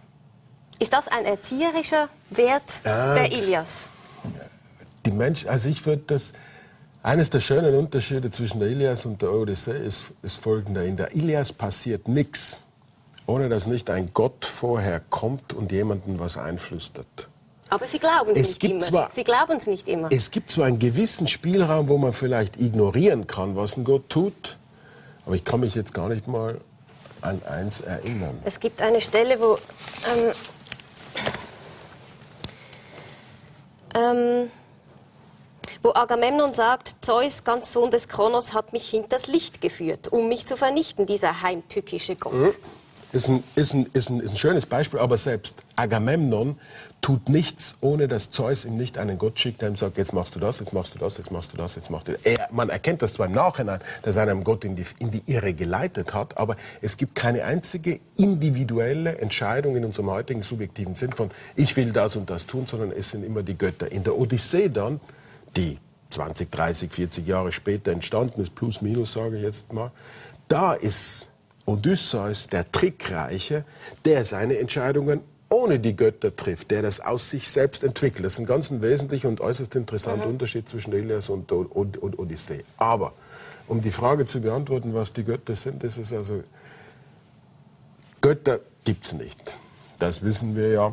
Ist das ein erzieherischer Wert ja, der Ilias? Die Menschen, also ich würde das, Eines der schönen Unterschiede zwischen der Ilias und der Odyssee ist, ist folgender. In der Ilias passiert nichts, ohne dass nicht ein Gott vorher kommt und jemandem was einflüstert. Aber Sie glauben es nicht immer. Zwar, Sie glauben es nicht immer. Es gibt zwar einen gewissen Spielraum, wo man vielleicht ignorieren kann, was ein Gott tut, aber ich kann mich jetzt gar nicht mal an eins erinnern. Es gibt eine Stelle, wo... Ähm, ähm, wo Agamemnon sagt, Zeus, ganz Sohn des Kronos, hat mich hinters Licht geführt, um mich zu vernichten, dieser heimtückische Gott. Mhm. Ist ein, ist, ein, ist, ein, ist ein schönes Beispiel, aber selbst Agamemnon tut nichts, ohne dass Zeus ihm nicht einen Gott schickt, der ihm sagt, jetzt machst du das, jetzt machst du das, jetzt machst du das, jetzt machst du das. Er, man erkennt das zwar im Nachhinein, dass er einem Gott in die, in die Irre geleitet hat, aber es gibt keine einzige individuelle Entscheidung in unserem heutigen subjektiven Sinn von, ich will das und das tun, sondern es sind immer die Götter. In der Odyssee dann, die zwanzig, dreißig, vierzig Jahre später entstanden ist, plus minus sage ich jetzt mal, da ist Odysseus, der Trickreiche, der seine Entscheidungen ohne die Götter trifft, der das aus sich selbst entwickelt. Das ist ein ganz wesentlicher und äußerst interessanter mhm. Unterschied zwischen der Ilias und der Odyssee. Aber um die Frage zu beantworten, was die Götter sind, ist es also, Götter gibt es nicht. Das wissen wir ja.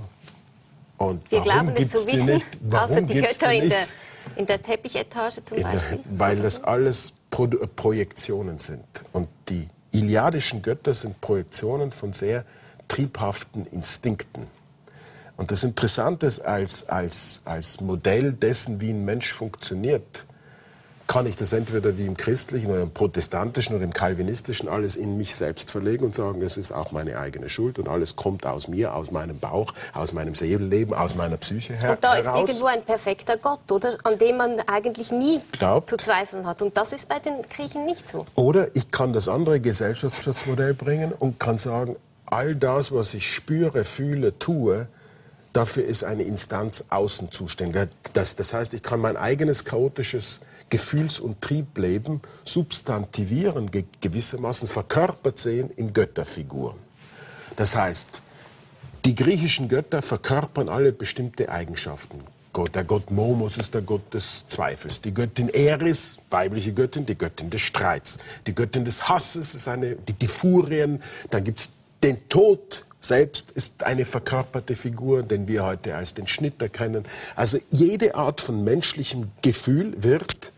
Und wir warum glauben gibt's es zu die wissen, nicht? Warum außer die Götter die in der, nicht? in der Teppichetage zum Beispiel. Der, weil das alles Pro Projektionen sind. Und die iliadischen Götter sind Projektionen von sehr triebhaften Instinkten. Und das Interessante ist, als, als, als Modell dessen, wie ein Mensch funktioniert, kann ich das entweder wie im christlichen oder im protestantischen oder im calvinistischen alles in mich selbst verlegen und sagen, es ist auch meine eigene Schuld und alles kommt aus mir, aus meinem Bauch, aus meinem Seelenleben, aus meiner Psyche her Und da heraus. ist irgendwo ein perfekter Gott, oder? An dem man eigentlich nie Glaubt. zu zweifeln hat. Und das ist bei den Griechen nicht so. Oder ich kann das andere Gesellschaftsmodell bringen und kann sagen, all das, was ich spüre, fühle, tue, dafür ist eine Instanz außen zuständig. Das, das heißt, ich kann mein eigenes chaotisches Gefühls- und Triebleben substantivieren, ge gewissermaßen verkörpert sehen in Götterfiguren. Das heißt, die griechischen Götter verkörpern alle bestimmte Eigenschaften. Gott, der Gott Momos ist der Gott des Zweifels. Die Göttin Eris, weibliche Göttin, die Göttin des Streits. Die Göttin des Hasses ist eine, die, die Furien. Dann gibt es den Tod. Selbst ist eine verkörperte Figur, den wir heute als den Schnitter kennen. Also jede Art von menschlichem Gefühl wird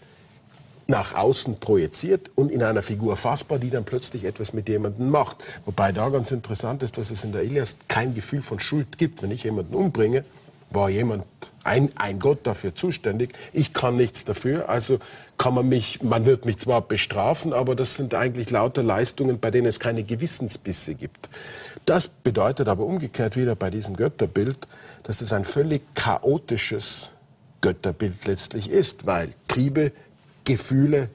nach außen projiziert und in einer Figur fassbar, die dann plötzlich etwas mit jemandem macht. Wobei da ganz interessant ist, dass es in der Ilias kein Gefühl von Schuld gibt. Wenn ich jemanden umbringe, war jemand, ein, ein Gott dafür zuständig. Ich kann nichts dafür, also kann man mich, man wird mich zwar bestrafen, aber das sind eigentlich lauter Leistungen, bei denen es keine Gewissensbisse gibt. Das bedeutet aber umgekehrt wieder bei diesem Götterbild, dass es ein völlig chaotisches Götterbild letztlich ist, weil Triebe, Gefühle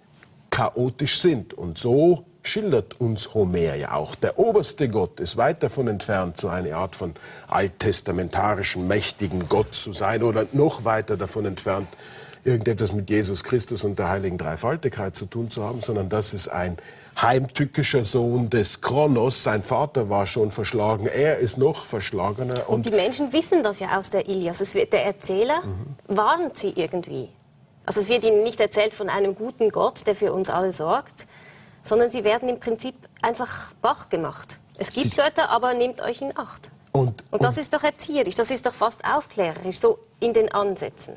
chaotisch sind. Und so schildert uns Homer ja auch. Der oberste Gott ist weit davon entfernt, so eine Art von alttestamentarischem, mächtigen Gott zu sein oder noch weiter davon entfernt, irgendetwas mit Jesus Christus und der heiligen Dreifaltigkeit zu tun zu haben, sondern das ist ein heimtückischer Sohn des Kronos. Sein Vater war schon verschlagen, er ist noch verschlagener. Und, und die Menschen wissen das ja aus der Ilias. Es wird, der Erzähler mhm. warnt sie irgendwie. Also es wird ihnen nicht erzählt von einem guten Gott, der für uns alle sorgt, sondern sie werden im Prinzip einfach wach gemacht. Es gibt sie Götter, aber nehmt euch in Acht. Und, und das und ist doch erzieherisch, das ist doch fast aufklärerisch, so in den Ansätzen.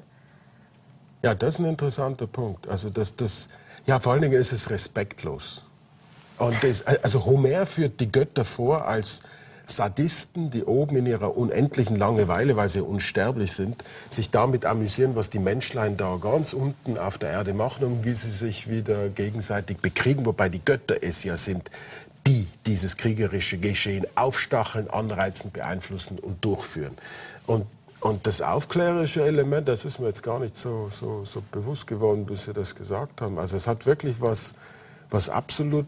Ja, das ist ein interessanter Punkt. Also das, das, ja, vor allen Dingen ist es respektlos. Und das, also Homer führt die Götter vor als Sadisten, die oben in ihrer unendlichen Langeweile, weil sie unsterblich sind, sich damit amüsieren, was die Menschlein da ganz unten auf der Erde machen und wie sie sich wieder gegenseitig bekriegen, wobei die Götter es ja sind, die dieses kriegerische Geschehen aufstacheln, anreizen, beeinflussen und durchführen. Und, und das aufklärerische Element, das ist mir jetzt gar nicht so, so, so bewusst geworden, bis Sie das gesagt haben. Also es hat wirklich was, was absolut...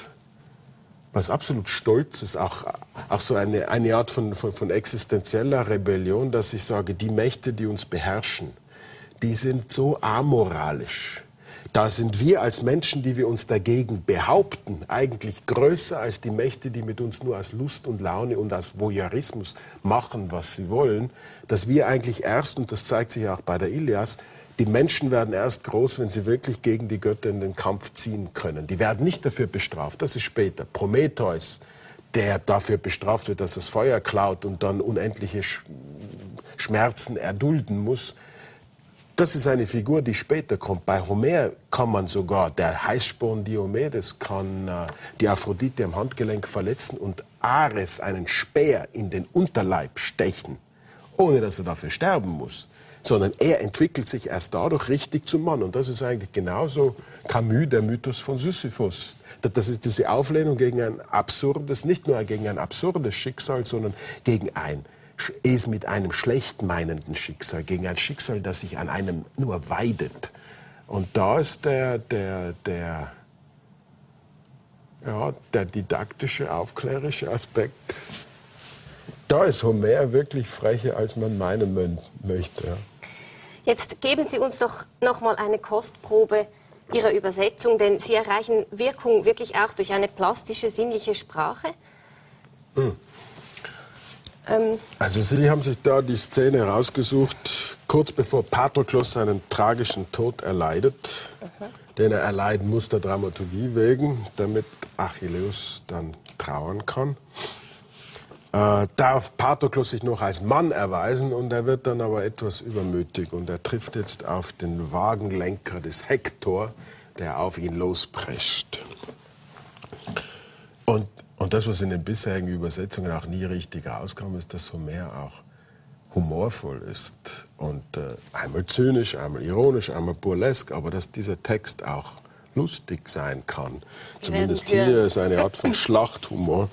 was absolut stolz ist, auch, auch so eine, eine Art von, von, von existenzieller Rebellion, dass ich sage, die Mächte, die uns beherrschen, die sind so amoralisch. Da sind wir als Menschen, die wir uns dagegen behaupten, eigentlich größer als die Mächte, die mit uns nur aus Lust und Laune und aus Voyeurismus machen, was sie wollen, dass wir eigentlich erst, und das zeigt sich auch bei der Ilias, Die Menschen werden erst groß, wenn sie wirklich gegen die Götter in den Kampf ziehen können. Die werden nicht dafür bestraft, das ist später. Prometheus, der dafür bestraft wird, dass er das Feuer klaut und dann unendliche Schmerzen erdulden muss. Das ist eine Figur, die später kommt. Bei Homer kann man sogar, der Heißsporn Diomedes kann äh, die Aphrodite am Handgelenk verletzen und Ares einen Speer in den Unterleib stechen, ohne dass er dafür sterben muss. Sondern er entwickelt sich erst dadurch richtig zum Mann. Und das ist eigentlich genauso Camus, der Mythos von Sisyphus. Das ist diese Auflehnung gegen ein absurdes, nicht nur gegen ein absurdes Schicksal, sondern gegen ein es mit einem schlecht meinenden Schicksal, gegen ein Schicksal, das sich an einem nur weidet. Und da ist der, der, der, ja, der didaktische, aufklärische Aspekt, da ist Homer wirklich frecher, als man meinen möchte. Ja. Jetzt geben Sie uns doch noch mal eine Kostprobe Ihrer Übersetzung, denn Sie erreichen Wirkung wirklich auch durch eine plastische, sinnliche Sprache. Hm. Also Sie haben sich da die Szene rausgesucht, kurz bevor Patroklos seinen tragischen Tod erleidet, mhm. den er erleiden muss der Dramaturgie wegen, damit Achilleus dann trauern kann. Äh, darf Patroklos sich noch als Mann erweisen und er wird dann aber etwas übermütig und er trifft jetzt auf den Wagenlenker des Hektor, der auf ihn losprescht. Und Und das, was in den bisherigen Übersetzungen auch nie richtig rauskam, ist, dass Homer auch humorvoll ist. Und äh, einmal zynisch, einmal ironisch, einmal burlesk, aber dass dieser Text auch lustig sein kann. Zumindest hier ist eine Art von Schlachthumor.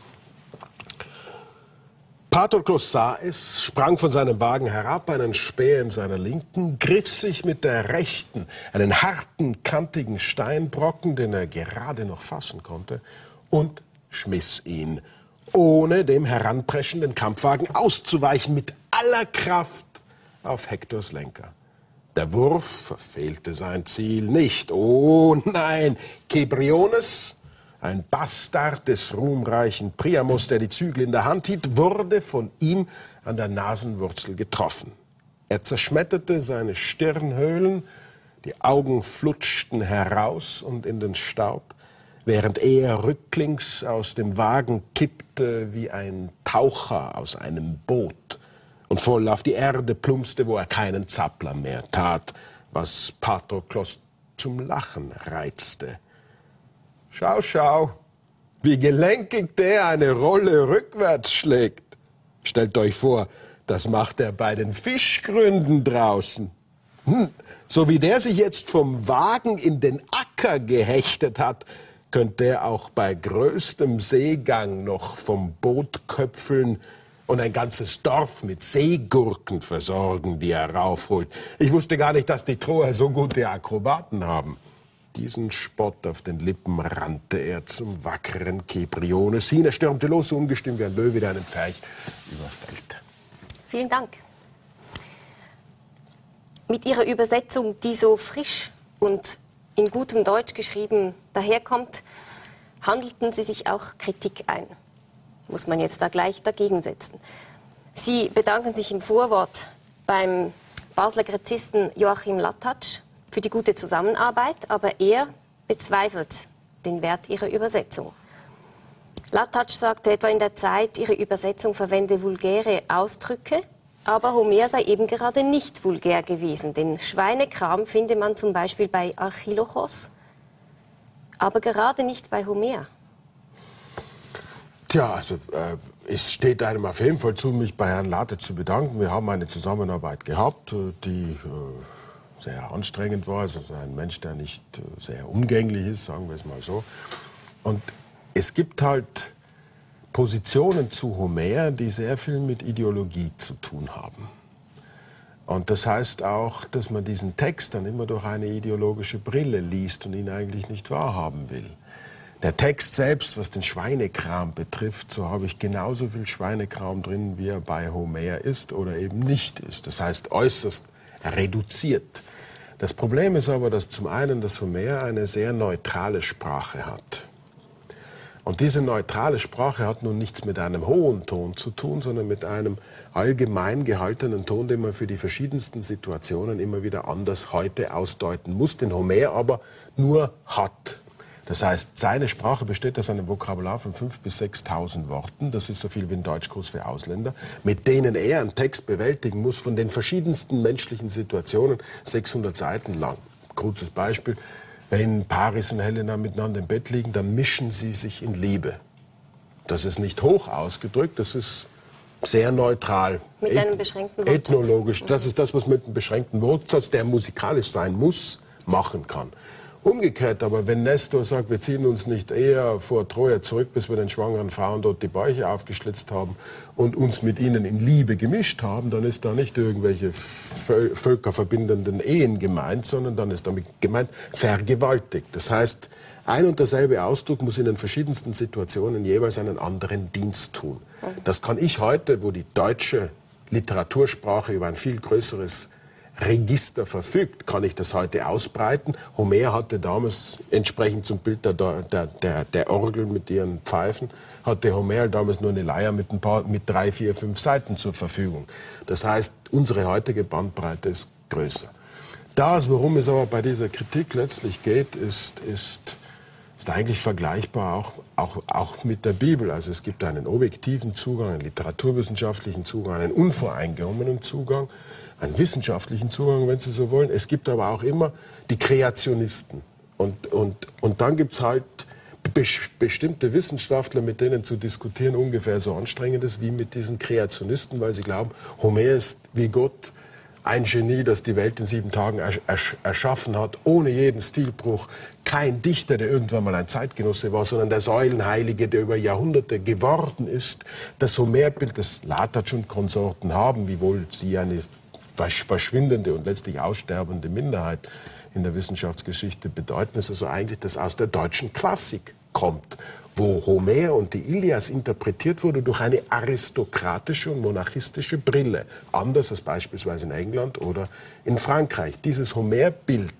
Patroklos sah es, sprang von seinem Wagen herab, einen Speer in seiner Linken, griff sich mit der Rechten einen harten, kantigen Steinbrocken, den er gerade noch fassen konnte, und schmiss ihn, ohne dem heranpreschenden Kampfwagen auszuweichen, mit aller Kraft auf Hektors Lenker. Der Wurf verfehlte sein Ziel nicht. Oh nein, Kebriones, ein Bastard des ruhmreichen Priamos, der die Zügel in der Hand hielt, wurde von ihm an der Nasenwurzel getroffen. Er zerschmetterte seine Stirnhöhlen, die Augen flutschten heraus und in den Staub, während er rücklings aus dem Wagen kippte wie ein Taucher aus einem Boot und voll auf die Erde plumpste, wo er keinen Zappler mehr tat, was Patroklos zum Lachen reizte. Schau, schau, wie gelenkig der eine Rolle rückwärts schlägt. Stellt euch vor, das macht er bei den Fischgründen draußen. Hm, so wie der sich jetzt vom Wagen in den Acker gehechtet hat, könnte er auch bei größtem Seegang noch vom Boot köpfeln und ein ganzes Dorf mit Seegurken versorgen, die er raufholt. Ich wusste gar nicht, dass die Troer so gute Akrobaten haben. Diesen Spott auf den Lippen rannte er zum wackeren Kebriones hin. Er stürmte los, so ungestüm wie ein Löwe, der einen Pferch überfällt. Vielen Dank. Mit Ihrer Übersetzung, die so frisch und in gutem Deutsch geschrieben daherkommt, handelten Sie sich auch Kritik ein. Muss man jetzt da gleich dagegen setzen. Sie bedanken sich im Vorwort beim Basler Gräzisten Joachim Latatsch für die gute Zusammenarbeit, aber er bezweifelt den Wert Ihrer Übersetzung. Latatsch sagte etwa in der Zeit, Ihre Übersetzung verwende vulgäre Ausdrücke, aber Homer sei eben gerade nicht vulgär gewesen. Den Schweinekram finde man zum Beispiel bei Archilochos, aber gerade nicht bei Homer. Tja, also äh, es steht einem auf jeden Fall zu, mich bei Herrn Latatsch zu bedanken. Wir haben eine Zusammenarbeit gehabt, die äh, sehr anstrengend war. Also ein Mensch, der nicht äh, sehr umgänglich ist, sagen wir es mal so. Und es gibt halt Positionen zu Homer, die sehr viel mit Ideologie zu tun haben. Und das heißt auch, dass man diesen Text dann immer durch eine ideologische Brille liest und ihn eigentlich nicht wahrhaben will. Der Text selbst, was den Schweinekram betrifft, so habe ich genauso viel Schweinekram drin, wie er bei Homer ist oder eben nicht ist. Das heißt äußerst reduziert. Das Problem ist aber, dass zum einen, dass Homer eine sehr neutrale Sprache hat. Und diese neutrale Sprache hat nun nichts mit einem hohen Ton zu tun, sondern mit einem allgemein gehaltenen Ton, den man für die verschiedensten Situationen immer wieder anders heute ausdeuten muss, den Homer aber nur hat. Das heißt, seine Sprache besteht aus einem Vokabular von fünftausend bis sechstausend Worten. Das ist so viel wie ein Deutschkurs für Ausländer, mit denen er einen Text bewältigen muss von den verschiedensten menschlichen Situationen, sechshundert Seiten lang. Kurzes Beispiel: Wenn Paris und Helena miteinander im Bett liegen, dann mischen sie sich in Liebe. Das ist nicht hoch ausgedrückt, das ist sehr neutral. Mit einem beschränkten Wortschatz. Ethnologisch. Das ist das, was mit einem beschränkten Wortschatz, der musikalisch sein muss, machen kann. Umgekehrt aber, wenn Nestor sagt, wir ziehen uns nicht eher vor Troja zurück, bis wir den schwangeren Frauen dort die Bäuche aufgeschlitzt haben und uns mit ihnen in Liebe gemischt haben, dann ist da nicht irgendwelche völkerverbindenden Ehen gemeint, sondern dann ist damit gemeint vergewaltigt. Das heißt, ein und derselbe Ausdruck muss in den verschiedensten Situationen jeweils einen anderen Dienst tun. Das kann ich heute, wo die deutsche Literatursprache über ein viel größeres Register verfügt, kann ich das heute ausbreiten. Homer hatte damals, entsprechend zum Bild der, der, der, der Orgel mit ihren Pfeifen, hatte Homer damals nur eine Leier mit, ein paar, mit drei, vier, fünf Seiten zur Verfügung. Das heißt, unsere heutige Bandbreite ist größer. Das, worum es aber bei dieser Kritik letztlich geht, ist, ist, ist eigentlich vergleichbar auch, auch, auch mit der Bibel. Also es gibt einen objektiven Zugang, einen literaturwissenschaftlichen Zugang, einen unvoreingenommenen Zugang, einen wissenschaftlichen Zugang, wenn Sie so wollen. Es gibt aber auch immer die Kreationisten. Und, und, und dann gibt es halt be bestimmte Wissenschaftler, mit denen zu diskutieren ungefähr so anstrengend ist wie mit diesen Kreationisten, weil sie glauben, Homer ist wie Gott, ein Genie, das die Welt in sieben Tagen ersch ersch erschaffen hat, ohne jeden Stilbruch. Kein Dichter, der irgendwann mal ein Zeitgenosse war, sondern der Säulenheilige, der über Jahrhunderte geworden ist. Das Homerbild, das Latatsch und Konsorten haben, wiewohl sie eine verschwindende und letztlich aussterbende Minderheit in der Wissenschaftsgeschichte bedeuten, ist also eigentlich, das aus der deutschen Klassik kommt, wo Homer und die Ilias interpretiert wurde durch eine aristokratische und monarchistische Brille, anders als beispielsweise in England oder in Frankreich. Dieses Homer-Bild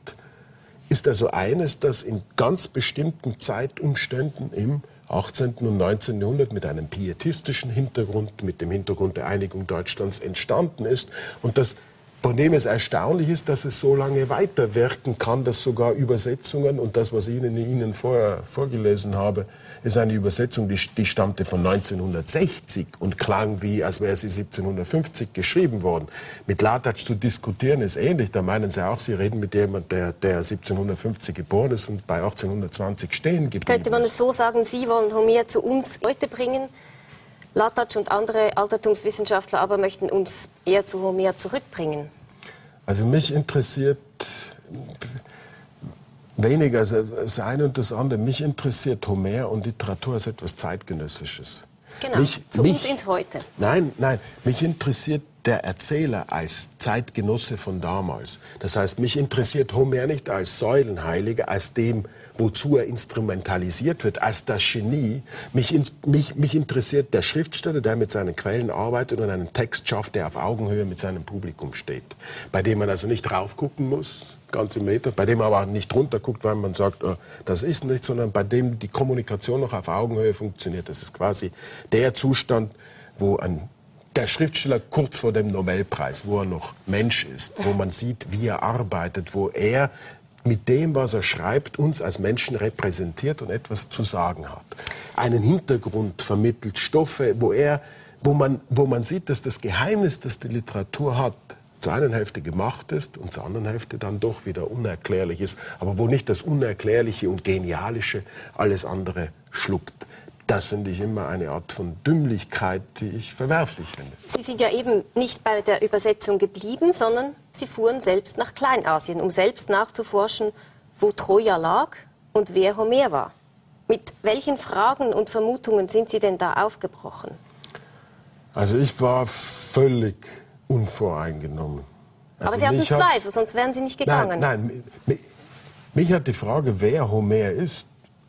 ist also eines, das in ganz bestimmten Zeitumständen im achtzehnten und neunzehnten Jahrhundert mit einem pietistischen Hintergrund, mit dem Hintergrund der Einigung Deutschlands entstanden ist und das, von dem es erstaunlich ist, dass es so lange weiterwirken kann, dass sogar Übersetzungen, und das, was ich Ihnen, Ihnen vorher vorgelesen habe, ist eine Übersetzung, die, die stammte von neunzehnhundertsechzig und klang wie, als wäre sie siebzehnhundertfünfzig geschrieben worden. Mit Latatsch zu diskutieren ist ähnlich. Da meinen Sie auch, Sie reden mit jemandem, der, der siebzehnhundertfünfzig geboren ist und bei achtzehnhundertzwanzig stehen geblieben ist. Könnte man es so sagen, Sie wollen Homer zu uns heute bringen, Latatsch und andere Altertumswissenschaftler aber möchten uns eher zu Homer zurückbringen? Also mich interessiert weniger das eine und das andere. Mich interessiert Homer und Literatur als etwas Zeitgenössisches. Genau, mich, zu mich, uns ins Heute. Nein, nein, mich interessiert der Erzähler als Zeitgenosse von damals. Das heißt, mich interessiert Homer nicht als Säulenheiliger, als dem, wozu er instrumentalisiert wird, als das Genie. Mich, mich, mich interessiert der Schriftsteller, der mit seinen Quellen arbeitet und einen Text schafft, der auf Augenhöhe mit seinem Publikum steht. Bei dem man also nicht drauf gucken muss, ganze Meter, bei dem man aber nicht runter guckt, weil man sagt, oh, das ist nicht, sondern bei dem die Kommunikation noch auf Augenhöhe funktioniert. Das ist quasi der Zustand, wo ein der Schriftsteller kurz vor dem Nobelpreis, wo er noch Mensch ist, wo man sieht, wie er arbeitet, wo er mit dem, was er schreibt, uns als Menschen repräsentiert und etwas zu sagen hat. Einen Hintergrund vermittelt, Stoffe, wo, er, wo, man, wo man sieht, dass das Geheimnis, das die Literatur hat, zur einen Hälfte gemacht ist und zur anderen Hälfte dann doch wieder unerklärlich ist, aber wo nicht das Unerklärliche und Genialische alles andere schluckt. Das finde ich immer eine Art von Dümmlichkeit, die ich verwerflich finde. Sie sind ja eben nicht bei der Übersetzung geblieben, sondern Sie fuhren selbst nach Kleinasien, um selbst nachzuforschen, wo Troja lag und wer Homer war. Mit welchen Fragen und Vermutungen sind Sie denn da aufgebrochen? Also ich war völlig unvoreingenommen. Also Aber Sie hatten hat, Zweifel, sonst wären Sie nicht gegangen. Nein, nein mich, mich hat die Frage, wer Homer ist,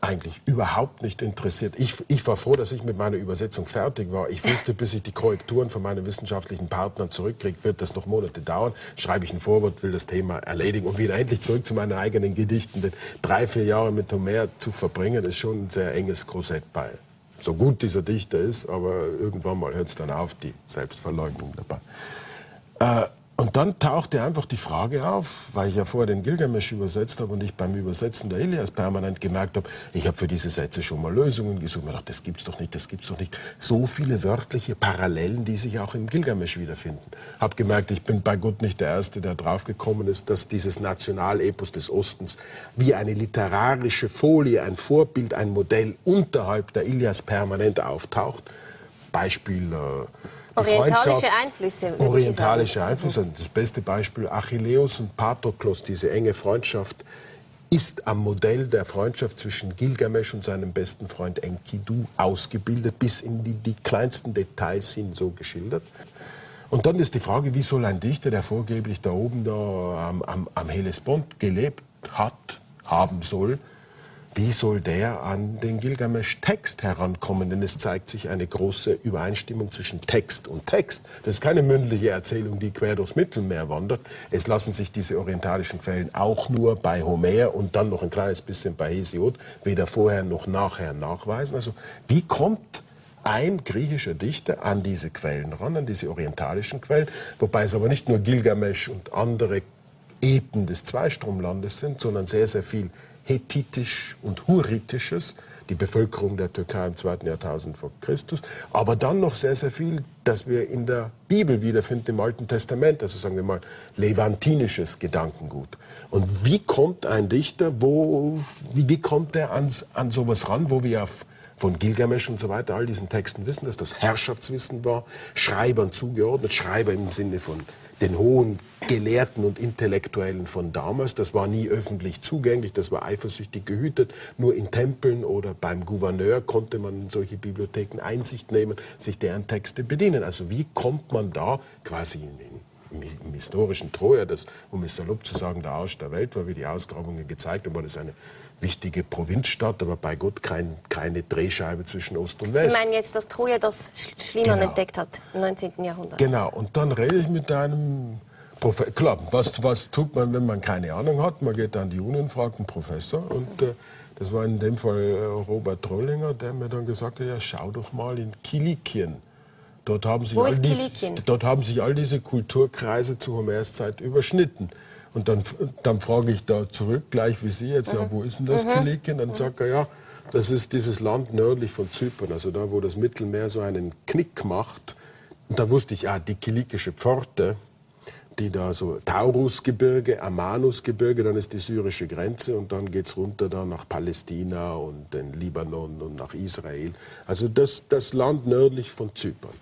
eigentlich überhaupt nicht interessiert. Ich, ich war froh, dass ich mit meiner Übersetzung fertig war. Ich wusste, bis ich die Korrekturen von meinen wissenschaftlichen Partnern zurückkriege, wird das noch Monate dauern. Schreibe ich ein Vorwort, will das Thema erledigen und wieder endlich zurück zu meinen eigenen Gedichten. Denn drei, vier Jahre mit Homer zu verbringen, ist schon ein sehr enges Korsett bei. So gut dieser Dichter ist, aber irgendwann mal hört es dann auf, die Selbstverleugnung dabei. Äh, Und dann tauchte einfach die Frage auf, weil ich ja vorher den Gilgamesch übersetzt habe und ich beim Übersetzen der Ilias permanent gemerkt habe, ich habe für diese Sätze schon mal Lösungen gesucht. Ich dachte, das gibt's doch nicht, das gibt's doch nicht. So viele wörtliche Parallelen, die sich auch im Gilgamesch wiederfinden. Habe gemerkt, ich bin bei Gott nicht der Erste, der draufgekommen ist, dass dieses Nationalepos des Ostens wie eine literarische Folie, ein Vorbild, ein Modell unterhalb der Ilias permanent auftaucht. Beispiel... Äh, Orientalische Einflüsse. Orientalische Einflüsse. Das beste Beispiel, Achilleus und Patroklos, diese enge Freundschaft, ist am Modell der Freundschaft zwischen Gilgamesch und seinem besten Freund Enkidu ausgebildet, bis in die, die kleinsten Details hin so geschildert. Und dann ist die Frage, wie soll ein Dichter, der vorgeblich da oben da am, am, am Hellespont gelebt hat, haben soll, wie soll der an den Gilgamesch-Text herankommen? Denn es zeigt sich eine große Übereinstimmung zwischen Text und Text. Das ist keine mündliche Erzählung, die quer durchs Mittelmeer wandert. Es lassen sich diese orientalischen Quellen auch nur bei Homer und dann noch ein kleines bisschen bei Hesiod weder vorher noch nachher nachweisen. Also wie kommt ein griechischer Dichter an diese Quellen ran, an diese orientalischen Quellen? Wobei es aber nicht nur Gilgamesch und andere Epen des Zweistromlandes sind, sondern sehr, sehr viel Hethitisch und Hurritisches, die Bevölkerung der Türkei im zweiten Jahrtausend vor Christus, aber dann noch sehr, sehr viel, das wir in der Bibel wiederfinden, im Alten Testament, also sagen wir mal levantinisches Gedankengut. Und wie kommt ein Dichter, wo, wie, wie kommt er ans, an sowas ran, wo wir auf von Gilgamesch und so weiter, all diesen Texten wissen, dass das Herrschaftswissen war, Schreibern zugeordnet, Schreiber im Sinne von den hohen Gelehrten und Intellektuellen von damals. Das war nie öffentlich zugänglich, das war eifersüchtig gehütet. Nur in Tempeln oder beim Gouverneur konnte man in solche Bibliotheken Einsicht nehmen, sich deren Texte bedienen. Also wie kommt man da quasi in, in, im historischen Troja, das, um es salopp zu sagen, der Arsch der Welt war, wie die Ausgrabungen gezeigt haben, war das eine wichtige Provinzstadt, aber bei Gott kein, keine Drehscheibe zwischen Ost und West. Sie meinen jetzt, dass Troja das Schliemann Genau. entdeckt hat im neunzehnten Jahrhundert? Genau, und dann rede ich mit einem Professor. Klar, was, was tut man, wenn man keine Ahnung hat? Man geht an die Uni und fragt einen Professor. Und äh, das war in dem Fall äh, Robert Trollinger, der mir dann gesagt hat, ja, schau doch mal in Kilikien. Dort haben sich, Wo all, ist dies, Kilikien? dort haben sich all diese Kulturkreise zu Homers Zeit überschnitten. Und dann, dann frage ich da zurück, gleich wie Sie jetzt, mhm. ja, wo ist denn das mhm. Kilikien? Dann mhm. sagt er, ja, das ist dieses Land nördlich von Zypern, also da, wo das Mittelmeer so einen Knick macht. Und da wusste ich, ah, die kilikische Pforte, die da so Taurusgebirge, Amanusgebirge, dann ist die syrische Grenze und dann geht's runter da nach Palästina und den Libanon und nach Israel. Also das, das Land nördlich von Zypern.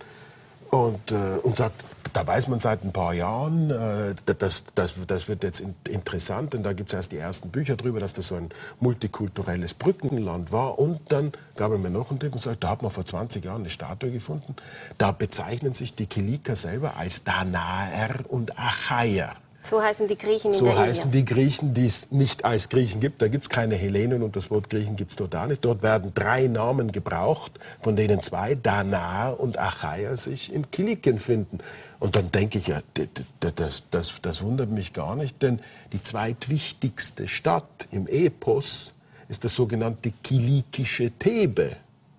Und, äh, und sagt, da weiß man seit ein paar Jahren, äh, das, das, das wird jetzt in, interessant, denn da gibt es erst die ersten Bücher drüber, dass das so ein multikulturelles Brückenland war. Und dann gab er mir noch einen Tipp und sagt, da hat man vor zwanzig Jahren eine Statue gefunden. Da bezeichnen sich die Kiliker selber als Danaer und Achaier. So heißen die Griechen in so der Ilias. heißen die Griechen, die es nicht als Griechen gibt. Da gibt es keine Hellenen und das Wort Griechen gibt es dort auch nicht. Dort werden drei Namen gebraucht, von denen zwei, Danaer und Achaia, sich in Kilikien finden. Und dann denke ich, ja, das, das, das wundert mich gar nicht, denn die zweitwichtigste Stadt im Epos ist das sogenannte kilikische Thebe.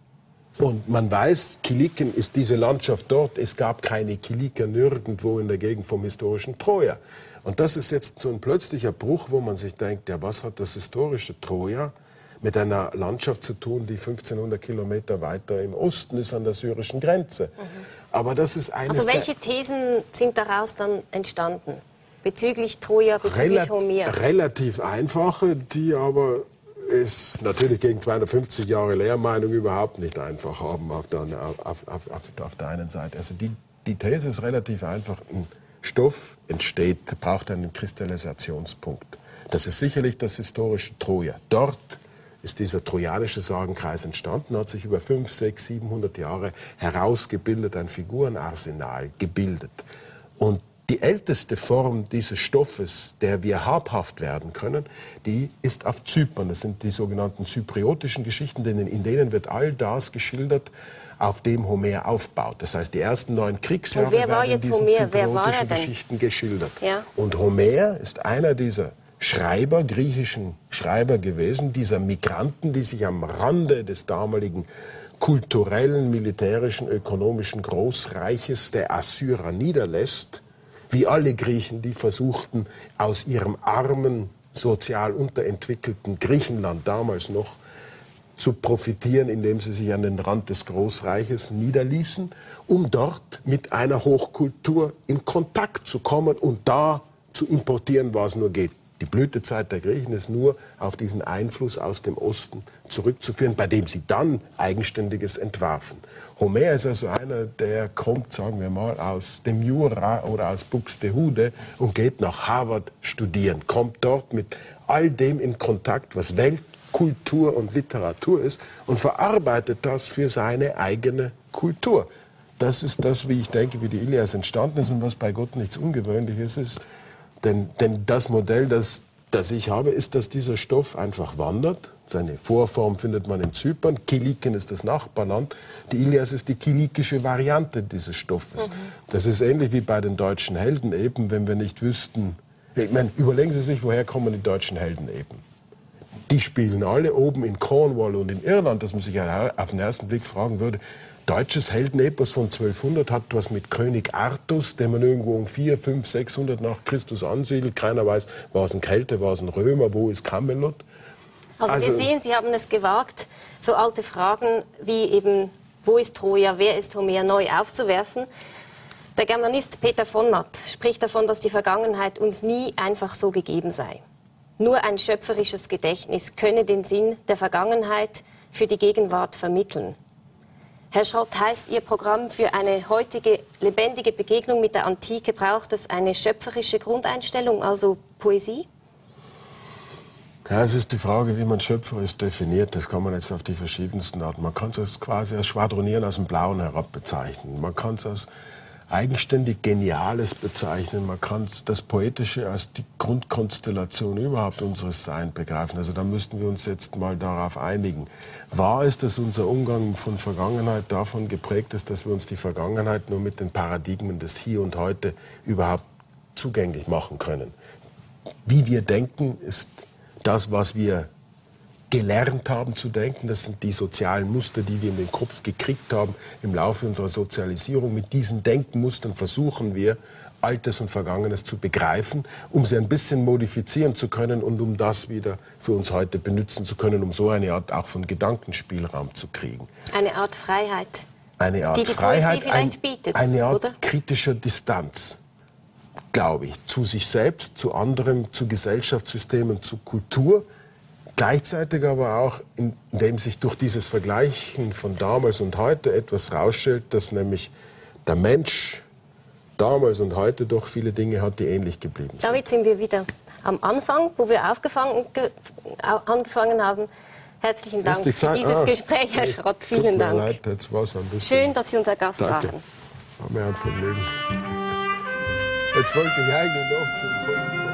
Und man weiß, Kilikien ist diese Landschaft dort. Es gab keine Kiliker nirgendwo in der Gegend vom historischen Troja. Und das ist jetzt so ein plötzlicher Bruch, wo man sich denkt, ja, was hat das historische Troja mit einer Landschaft zu tun, die fünfzehnhundert Kilometer weiter im Osten ist, an der syrischen Grenze. Mhm. Aber das ist eines Also welche Thesen sind daraus dann entstanden? Bezüglich Troja, bezüglich Rel Homer? Relativ einfache, die aber es natürlich gegen zweihundertfünfzig Jahre Lehrmeinung überhaupt nicht einfach haben auf der, auf, auf, auf, auf der einen Seite. Also die, die These ist relativ einfach. Ein Stoff entsteht, braucht einen Kristallisationspunkt. Das ist sicherlich das historische Troja. Dort ist dieser trojanische Sagenkreis entstanden, hat sich über fünf, sechs, siebenhundert Jahre herausgebildet, ein Figurenarsenal gebildet. Und Die älteste Form dieses Stoffes, der wir habhaft werden können, die ist auf Zypern. Das sind die sogenannten zypriotischen Geschichten, denn in denen wird all das geschildert, auf dem Homer aufbaut. Das heißt, die ersten neun Kriegsjahre werden in diesen zypriotischen Geschichten geschildert. Ja. Und Homer ist einer dieser Schreiber, griechischen Schreiber gewesen, dieser Migranten, die sich am Rande des damaligen kulturellen, militärischen, ökonomischen Großreiches der Assyrer niederlässt, wie alle Griechen, die versuchten, aus ihrem armen, sozial unterentwickelten Griechenland damals noch zu profitieren, indem sie sich an den Rand des Großreiches niederließen, um dort mit einer Hochkultur in Kontakt zu kommen und da zu importieren, was nur geht. Die Blütezeit der Griechen ist nur auf diesen Einfluss aus dem Osten zurückzuführen, bei dem sie dann Eigenständiges entwarfen. Homer ist also einer, der kommt, sagen wir mal, aus dem Jura oder aus Buxtehude und geht nach Harvard studieren, kommt dort mit all dem in Kontakt, was Weltkultur und Literatur ist, und verarbeitet das für seine eigene Kultur. Das ist das, wie ich denke, wie die Ilias entstanden ist und was bei Gott nichts Ungewöhnliches ist. Denn, denn das Modell, das, das ich habe, ist, dass dieser Stoff einfach wandert. Seine Vorform findet man in Zypern. Kiliken ist das Nachbarland. Die Ilias ist die kilikische Variante dieses Stoffes. Mhm. Das ist ähnlich wie bei den deutschen Helden eben, wenn wir nicht wüssten. Ich meine, überlegen Sie sich, woher kommen die deutschen Helden eben? Die spielen alle oben in Cornwall und in Irland, dass man sich auf den ersten Blick fragen würde, deutsches Heldenepos von zwölfhundert hat was mit König Artus, den man irgendwo um vierhundert, fünfhundert, sechshundert nach Christus ansiedelt. Keiner weiß, war es ein Kelter, war es ein Römer, wo ist Camelot? Also, also wir sehen, Sie haben es gewagt, so alte Fragen wie eben, wo ist Troja, wer ist Homer, neu aufzuwerfen. Der Germanist Peter von Matt spricht davon, dass die Vergangenheit uns nie einfach so gegeben sei. Nur ein schöpferisches Gedächtnis könne den Sinn der Vergangenheit für die Gegenwart vermitteln. Herr Schrott, heißt Ihr Programm für eine heutige lebendige Begegnung mit der Antike, braucht es eine schöpferische Grundeinstellung, also Poesie? Ja, es ist die Frage, wie man schöpferisch definiert. Das kann man jetzt auf die verschiedensten Arten. Man kann es quasi als Schwadronieren aus dem Blauen herab bezeichnen. Man kann es als eigenständig Geniales bezeichnen. Man kann das Poetische als die Grundkonstellation überhaupt unseres Seins begreifen. Also da müssten wir uns jetzt mal darauf einigen. Wahr ist, dass unser Umgang von Vergangenheit davon geprägt ist, dass wir uns die Vergangenheit nur mit den Paradigmen des Hier und Heute überhaupt zugänglich machen können. Wie wir denken, ist das, was wir gelernt haben zu denken. Das sind die sozialen Muster, die wir in den Kopf gekriegt haben im Laufe unserer Sozialisierung. Mit diesen Denkmustern versuchen wir, Altes und Vergangenes zu begreifen, um sie ein bisschen modifizieren zu können und um das wieder für uns heute benutzen zu können, um so eine Art auch von Gedankenspielraum zu kriegen. Eine Art Freiheit, eine Art die die Freiheit, Poesie vielleicht ein, bietet, eine Art oder? kritischer Distanz, glaube ich, zu sich selbst, zu anderen, zu Gesellschaftssystemen, zu Kultur. Gleichzeitig aber auch, indem sich durch dieses Vergleichen von damals und heute etwas rausstellt, dass nämlich der Mensch damals und heute doch viele Dinge hat, die ähnlich geblieben sind. Damit sind wir wieder am Anfang, wo wir aufgefangen, angefangen haben. Herzlichen Dank für dieses ah, Gespräch, Herr Schrott. Vielen Dank. Leid, jetzt war's ein bisschen. Schön, dass Sie unser Gast Danke. waren. War mir ein Vergnügen. Jetzt wollte ich eigentlich noch zum Kunden kommen.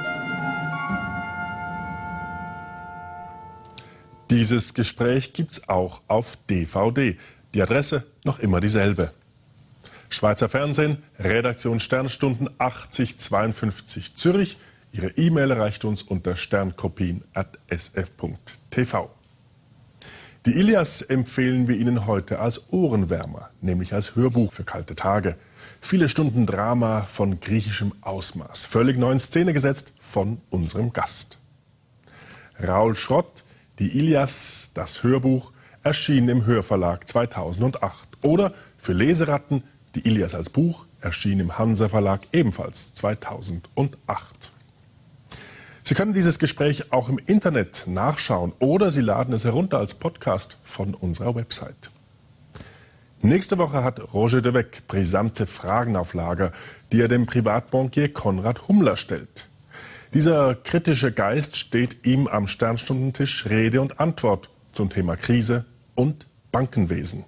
Dieses Gespräch gibt's auch auf D V D. Die Adresse noch immer dieselbe. Schweizer Fernsehen, Redaktion Sternstunden achtzig zweiundfünfzig Zürich. Ihre E-Mail erreicht uns unter sternkopien at s f punkt t v. Die Ilias empfehlen wir Ihnen heute als Ohrenwärmer, nämlich als Hörbuch für kalte Tage. Viele Stunden Drama von griechischem Ausmaß, völlig neu in Szene gesetzt von unserem Gast. Raul Schrott, die Ilias, das Hörbuch, erschien im Hörverlag zweitausendacht. Oder für Leseratten, die Ilias als Buch, erschien im Hansa Verlag ebenfalls zweitausendacht. Sie können dieses Gespräch auch im Internet nachschauen oder Sie laden es herunter als Podcast von unserer Website. Nächste Woche hat Roger de Weck brisante Fragen auf Lager, die er dem Privatbankier Konrad Hummler stellt. Dieser kritische Geist steht ihm am Sternstundentisch Rede und Antwort zum Thema Krise und Bankenwesen.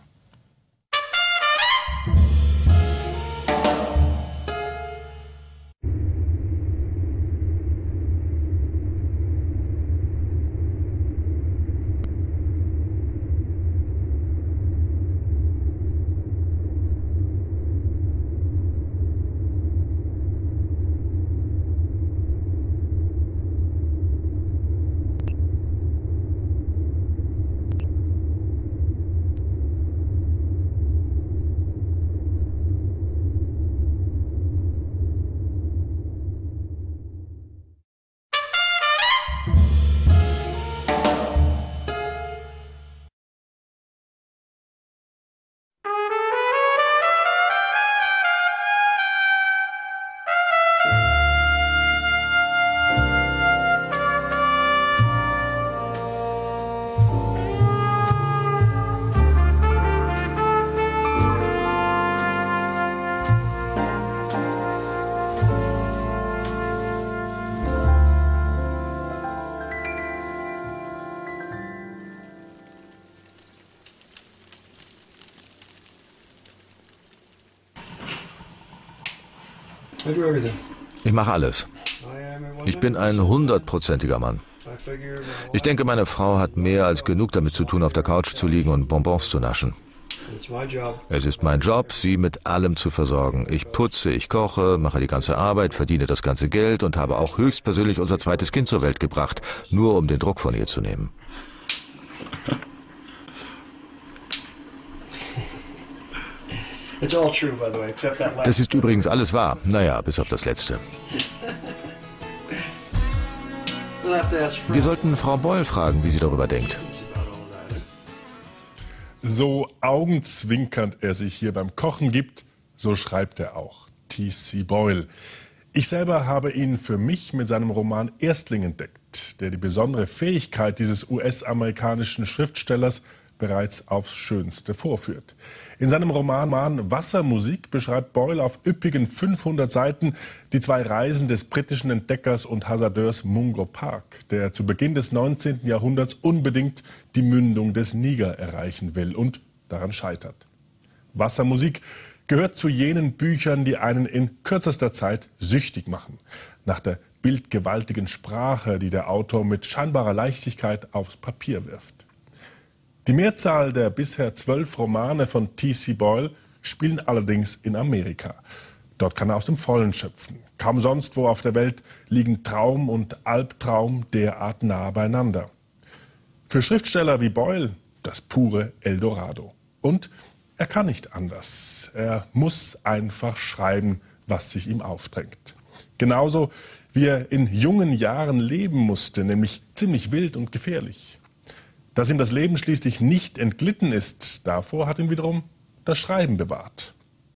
Ich mache alles. Ich bin ein hundertprozentiger Mann. Ich denke, meine Frau hat mehr als genug damit zu tun, auf der Couch zu liegen und Bonbons zu naschen. Es ist mein Job, sie mit allem zu versorgen. Ich putze, ich koche, mache die ganze Arbeit, verdiene das ganze Geld und habe auch höchstpersönlich unser zweites Kind zur Welt gebracht, nur um den Druck von ihr zu nehmen. Das ist übrigens alles wahr. Naja, bis auf das Letzte. Wir sollten Frau Boyle fragen, wie sie darüber denkt. So augenzwinkernd er sich hier beim Kochen gibt, so schreibt er auch. T C Boyle. Ich selber habe ihn für mich mit seinem Roman Erstling entdeckt, der die besondere Fähigkeit dieses U S-amerikanischen Schriftstellers bereits aufs Schönste vorführt. In seinem Roman Wassermusik beschreibt Boyle auf üppigen fünfhundert Seiten die zwei Reisen des britischen Entdeckers und Hasardeurs Mungo Park, der zu Beginn des neunzehnten Jahrhunderts unbedingt die Mündung des Niger erreichen will und daran scheitert. Wassermusik gehört zu jenen Büchern, die einen in kürzester Zeit süchtig machen. Nach der bildgewaltigen Sprache, die der Autor mit scheinbarer Leichtigkeit aufs Papier wirft. Die Mehrzahl der bisher zwölf Romane von T C Boyle spielen allerdings in Amerika. Dort kann er aus dem Vollen schöpfen. Kaum sonst wo auf der Welt liegen Traum und Albtraum derart nah beieinander. Für Schriftsteller wie Boyle das pure Eldorado. Und er kann nicht anders. Er muss einfach schreiben, was sich ihm aufdrängt. Genauso wie er in jungen Jahren leben musste, nämlich ziemlich wild und gefährlich. Dass ihm das Leben schließlich nicht entglitten ist, davor hat ihn wiederum das Schreiben bewahrt.